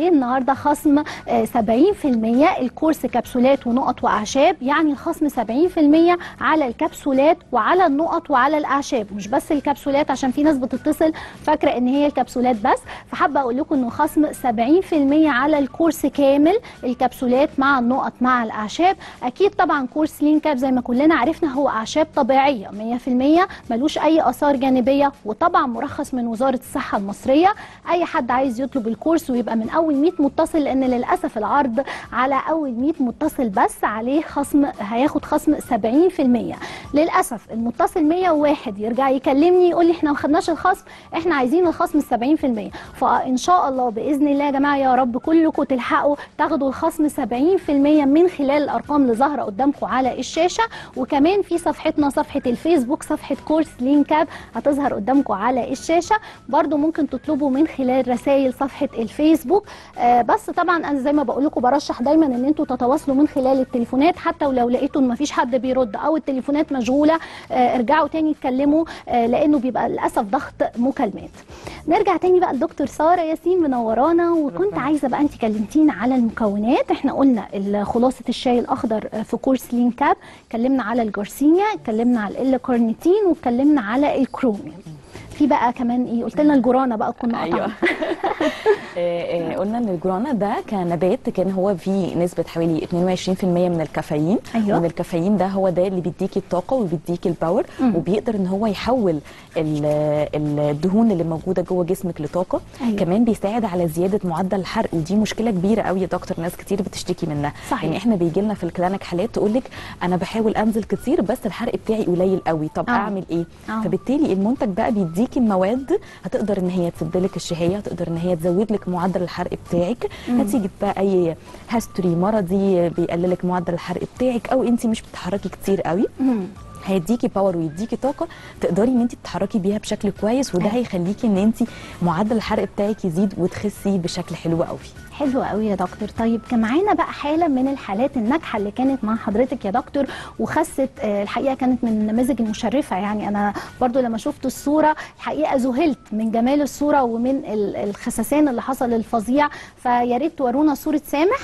عليه النهارده خصم سبعين في المية. الكورس كبسولات ونقط واعشاب، يعني الخصم سبعين في المية على الكبسولات وعلى النقط وعلى الاعشاب، مش بس الكبسولات عشان في ناس بتتصل فاكره ان هي الكبسولات بس. فحابه اقول لكم انه خصم سبعين في المية على الكورس كامل، الكبسولات مع النقط مع الاعشاب. اكيد طبعا كورس لين كاب زي ما كلنا عرفنا هو اعشاب طبيعيه مية في المية، ملوش اي اثار جانبيه، وطبعا مرخص من وزاره الصحه المصريه. اي حد عايز يطلب الكورس ويبقى من اول مية متصل، لان للاسف العرض على اول مية متصل بس عليه خصم، هياخد خصم سبعين في المية. للاسف المتصل مية وواحد يرجع يكلمني يقول لي احنا ما خدناش الخصم، احنا عايزين الخصم سبعين في المية. فان شاء الله باذن الله يا جماعه يا رب كلكم تلحقوا تاخدوا الخصم سبعين في المية من خلال الارقام اللي ظاهره قدامكم على الشاشه. وكمان في صفحتنا صفحه الفيسبوك صفحه كورس لين كاب هتظهر قدامكم على الشاشه، برضو ممكن تطلبوا من خلال رسائل صفحه الفيسبوك. آه بس طبعا انا زي ما بقول لكم برشح دايما ان انتوا تتواصلوا من خلال التليفونات، حتى ولو لقيتوا ان مفيش حد بيرد او التليفونات مشغوله آه ارجعوا تاني اتكلموا، آه لانه بيبقى للاسف ضغط مكالمات. نرجع تاني بقى لدكتور ساره ياسين منورانا، وكنت عايزه بقى انت كلمتينا على المكونات. احنا قلنا خلاصه الشاي الاخضر في كورس لين كاب، اتكلمنا على الجارسينيا، اتكلمنا على الكارنيتين، واتكلمنا على الكروميوم. في بقى كمان ايه؟ قلت لنا الجرانا بقى كنا قطعنا. ايوه قلنا ان الجرانا ده كنبات كان هو فيه نسبه حوالي اتنين وعشرين في المية من الكافيين. أيوة. وان الكافيين ده هو ده اللي بيديكي الطاقه وبيديكي الباور، مم. وبيقدر ان هو يحول الدهون اللي موجوده جوه جسمك لطاقه. أيوة. كمان بيساعد على زياده معدل الحرق، ودي مشكله كبيره قوي يا دكتور، ناس كتير بتشتكي منها. صحيح. يعني احنا بيجي لنا في الكلينيك حالات تقول لك انا بحاول انزل كتير بس الحرق بتاعي قليل قوي، طب أوه. اعمل ايه؟ أوه. فبالتالي المنتج بقى بيديكي المواد هتقدر ان هي تسد لك الشهيه، هتقدر ان هي تزود لك معدل الحرق بتاعك نتيجه بقى اي هيستوري مرضي بيقللك معدل الحرق بتاعك، او انت مش بتتحركي كتير قوي. مم. هيديكي باور ويديكي طاقه تقدري ان انت تتحركي بيها بشكل كويس، وده هيخليكي ان انت معدل الحرق بتاعك يزيد وتخسي بشكل حلو قوي. حلو قوي يا دكتور. طيب كان معانا بقى حاله من الحالات الناجحه اللي كانت مع حضرتك يا دكتور وخست، الحقيقه كانت من النماذج المشرفه. يعني انا برضو لما شفت الصوره الحقيقه ذهلت من جمال الصوره ومن الخسسان اللي حصل الفظيع. فيا ريت تورونا صوره سامح،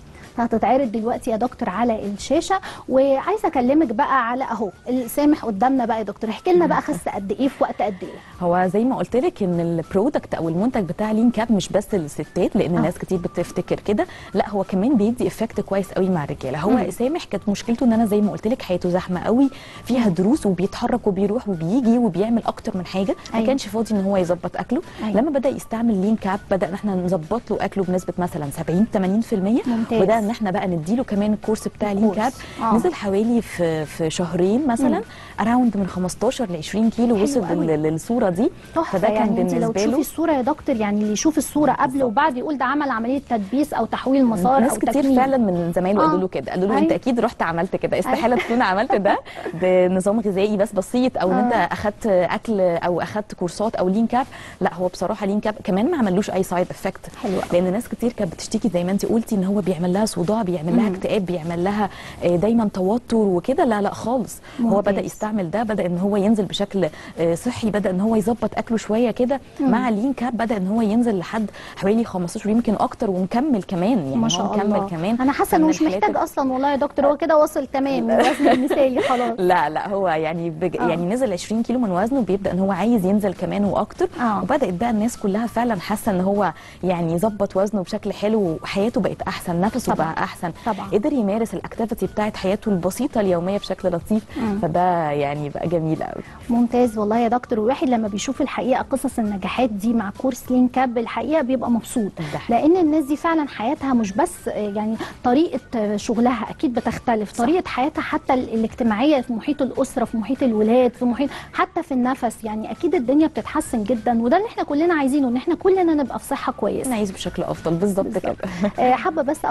هتتعرض دلوقتي يا دكتور على الشاشه. وعايزه اكلمك بقى على اهو السامح قدامنا بقى يا دكتور، احكي لنا بقى خس قد ايه في وقت قد ايه؟ هو زي ما قلت لك ان البرودكت او المنتج بتاع لين كاب مش بس للستات، لان آه. ناس كتير بتفتكر كده، لا هو كمان بيدي افكت كويس قوي مع الرجاله. هو مم. سامح كانت مشكلته ان انا زي ما قلت لك حياته زحمه قوي، فيها دروس وبيتحرك وبيروح وبيجي وبيعمل اكتر من حاجه. أيوة. ما كانش فاضي ان هو يظبط اكله. أيوة. لما بدا يستعمل لين كاب بدا ان احنا نظبط له اكله بنسبه مثلا سبعين ثمانين في المية، وده ان احنا بقى نديله كمان الكورس بتاع لين كاب. آه. نزل حوالي في في شهرين مثلا اراوند من خمستاشر ل عشرين كيلو، وصل للصوره دي. فده يعني كان بالنسبه له، لو تشوفي الصوره يا دكتور، يعني اللي يشوف الصوره قبل وبعد يقول ده عمل عمليه تدبيس او تحويل مسار. ناس او كتير تكميل. فعلا من زمايله قالوا له كده، قالوا له انت اكيد رحت عملت كده، استحاله تكون عملت ده بنظام غذائي بس بسيط، او ان انت اخدت اكل او اخدت كورسات او لين كاب. لا هو بصراحه لين كاب كمان ما عملوش اي سايد افكت، لان ناس كتير كانت بتشتكي زي ما انت قلتي ان هو بيعمل لها صداع، بيعمل لها اكتئاب، بيعمل لها دايما توتر وكده. لا لا خالص. ممتاز. هو بدا يستعمل ده، بدا ان هو ينزل بشكل صحي، بدا ان هو يظبط اكله شويه كده. مع لين كاب بدا ان هو ينزل لحد حوالي خمستاشر يمكن اكتر، ومكمل كمان. يعني ما شاء هو مكمل الله. كمان. انا حاسه انه مش محتاج اصلا والله يا دكتور، هو كده وصل تمام الوزن المثالي خلاص. لا لا هو يعني بج... آه. يعني نزل عشرين كيلو من وزنه، بيبدا ان هو عايز ينزل كمان واكتر. آه. وبدات بقى الناس كلها فعلا حاسه ان هو يعني ظبط وزنه بشكل حلو، وحياته بقت احسن، نفسه طبعًا. بقى احسن طبعًا. قدر يمارس الاكتيفيتي بتاعت حياته البسيطه اليوميه بشكل لطيف. مم. فده يعني بقى جميل قوي. ممتاز والله يا دكتور. والواحد لما بيشوف الحقيقه قصص النجاحات دي مع كورس لين كاب الحقيقه بيبقى مبسوط، لان الناس دي فعلا حياتها مش بس يعني طريقه شغلها اكيد بتختلف، صح. طريقه حياتها حتى الاجتماعيه في محيط الاسره، في محيط الولاد، في محيط حتى في النفس، يعني اكيد الدنيا بتتحسن جدا. وده اللي احنا كلنا عايزينه، ان احنا كلنا نبقى في صحه كويسه، نعيش بشكل افضل. بالظبط كده. حابه بس افكركم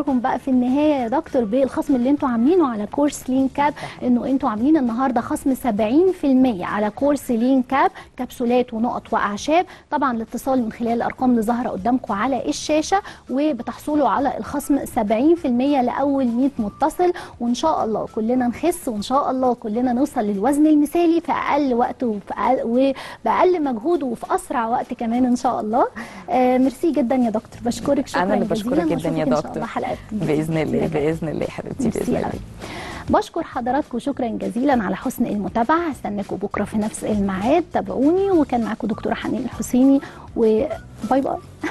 نفكرهم بقى في النهايه يا دكتور بالخصم اللي انتوا عاملينه على كورس لين كاب، انه انتوا عاملين النهارده خصم سبعين في المية على كورس لين كاب كبسولات ونقط واعشاب. طبعا الاتصال من خلال الارقام اللي ظاهره قدامكم على الشاشه، وبتحصلوا على الخصم سبعين في المية لاول مية متصل، وان شاء الله كلنا نخس، وان شاء الله كلنا نوصل للوزن المثالي في اقل وقت وباقل مجهود وفي اسرع وقت كمان ان شاء الله. آه ميرسي جدا يا دكتور، بشكرك شكرا انا اللي جزيلا. بشكرك جدا يا إن شاء دكتور. الله حلقات باذن الله باذن الله يا حبيبتي، باذن الله. بشكر حضراتكم شكرا جزيلا على حسن المتابعه. هستناكم بكره في نفس الميعاد، تابعوني، وكان معاكم دكتوره حنين الحسيني، وباي باي.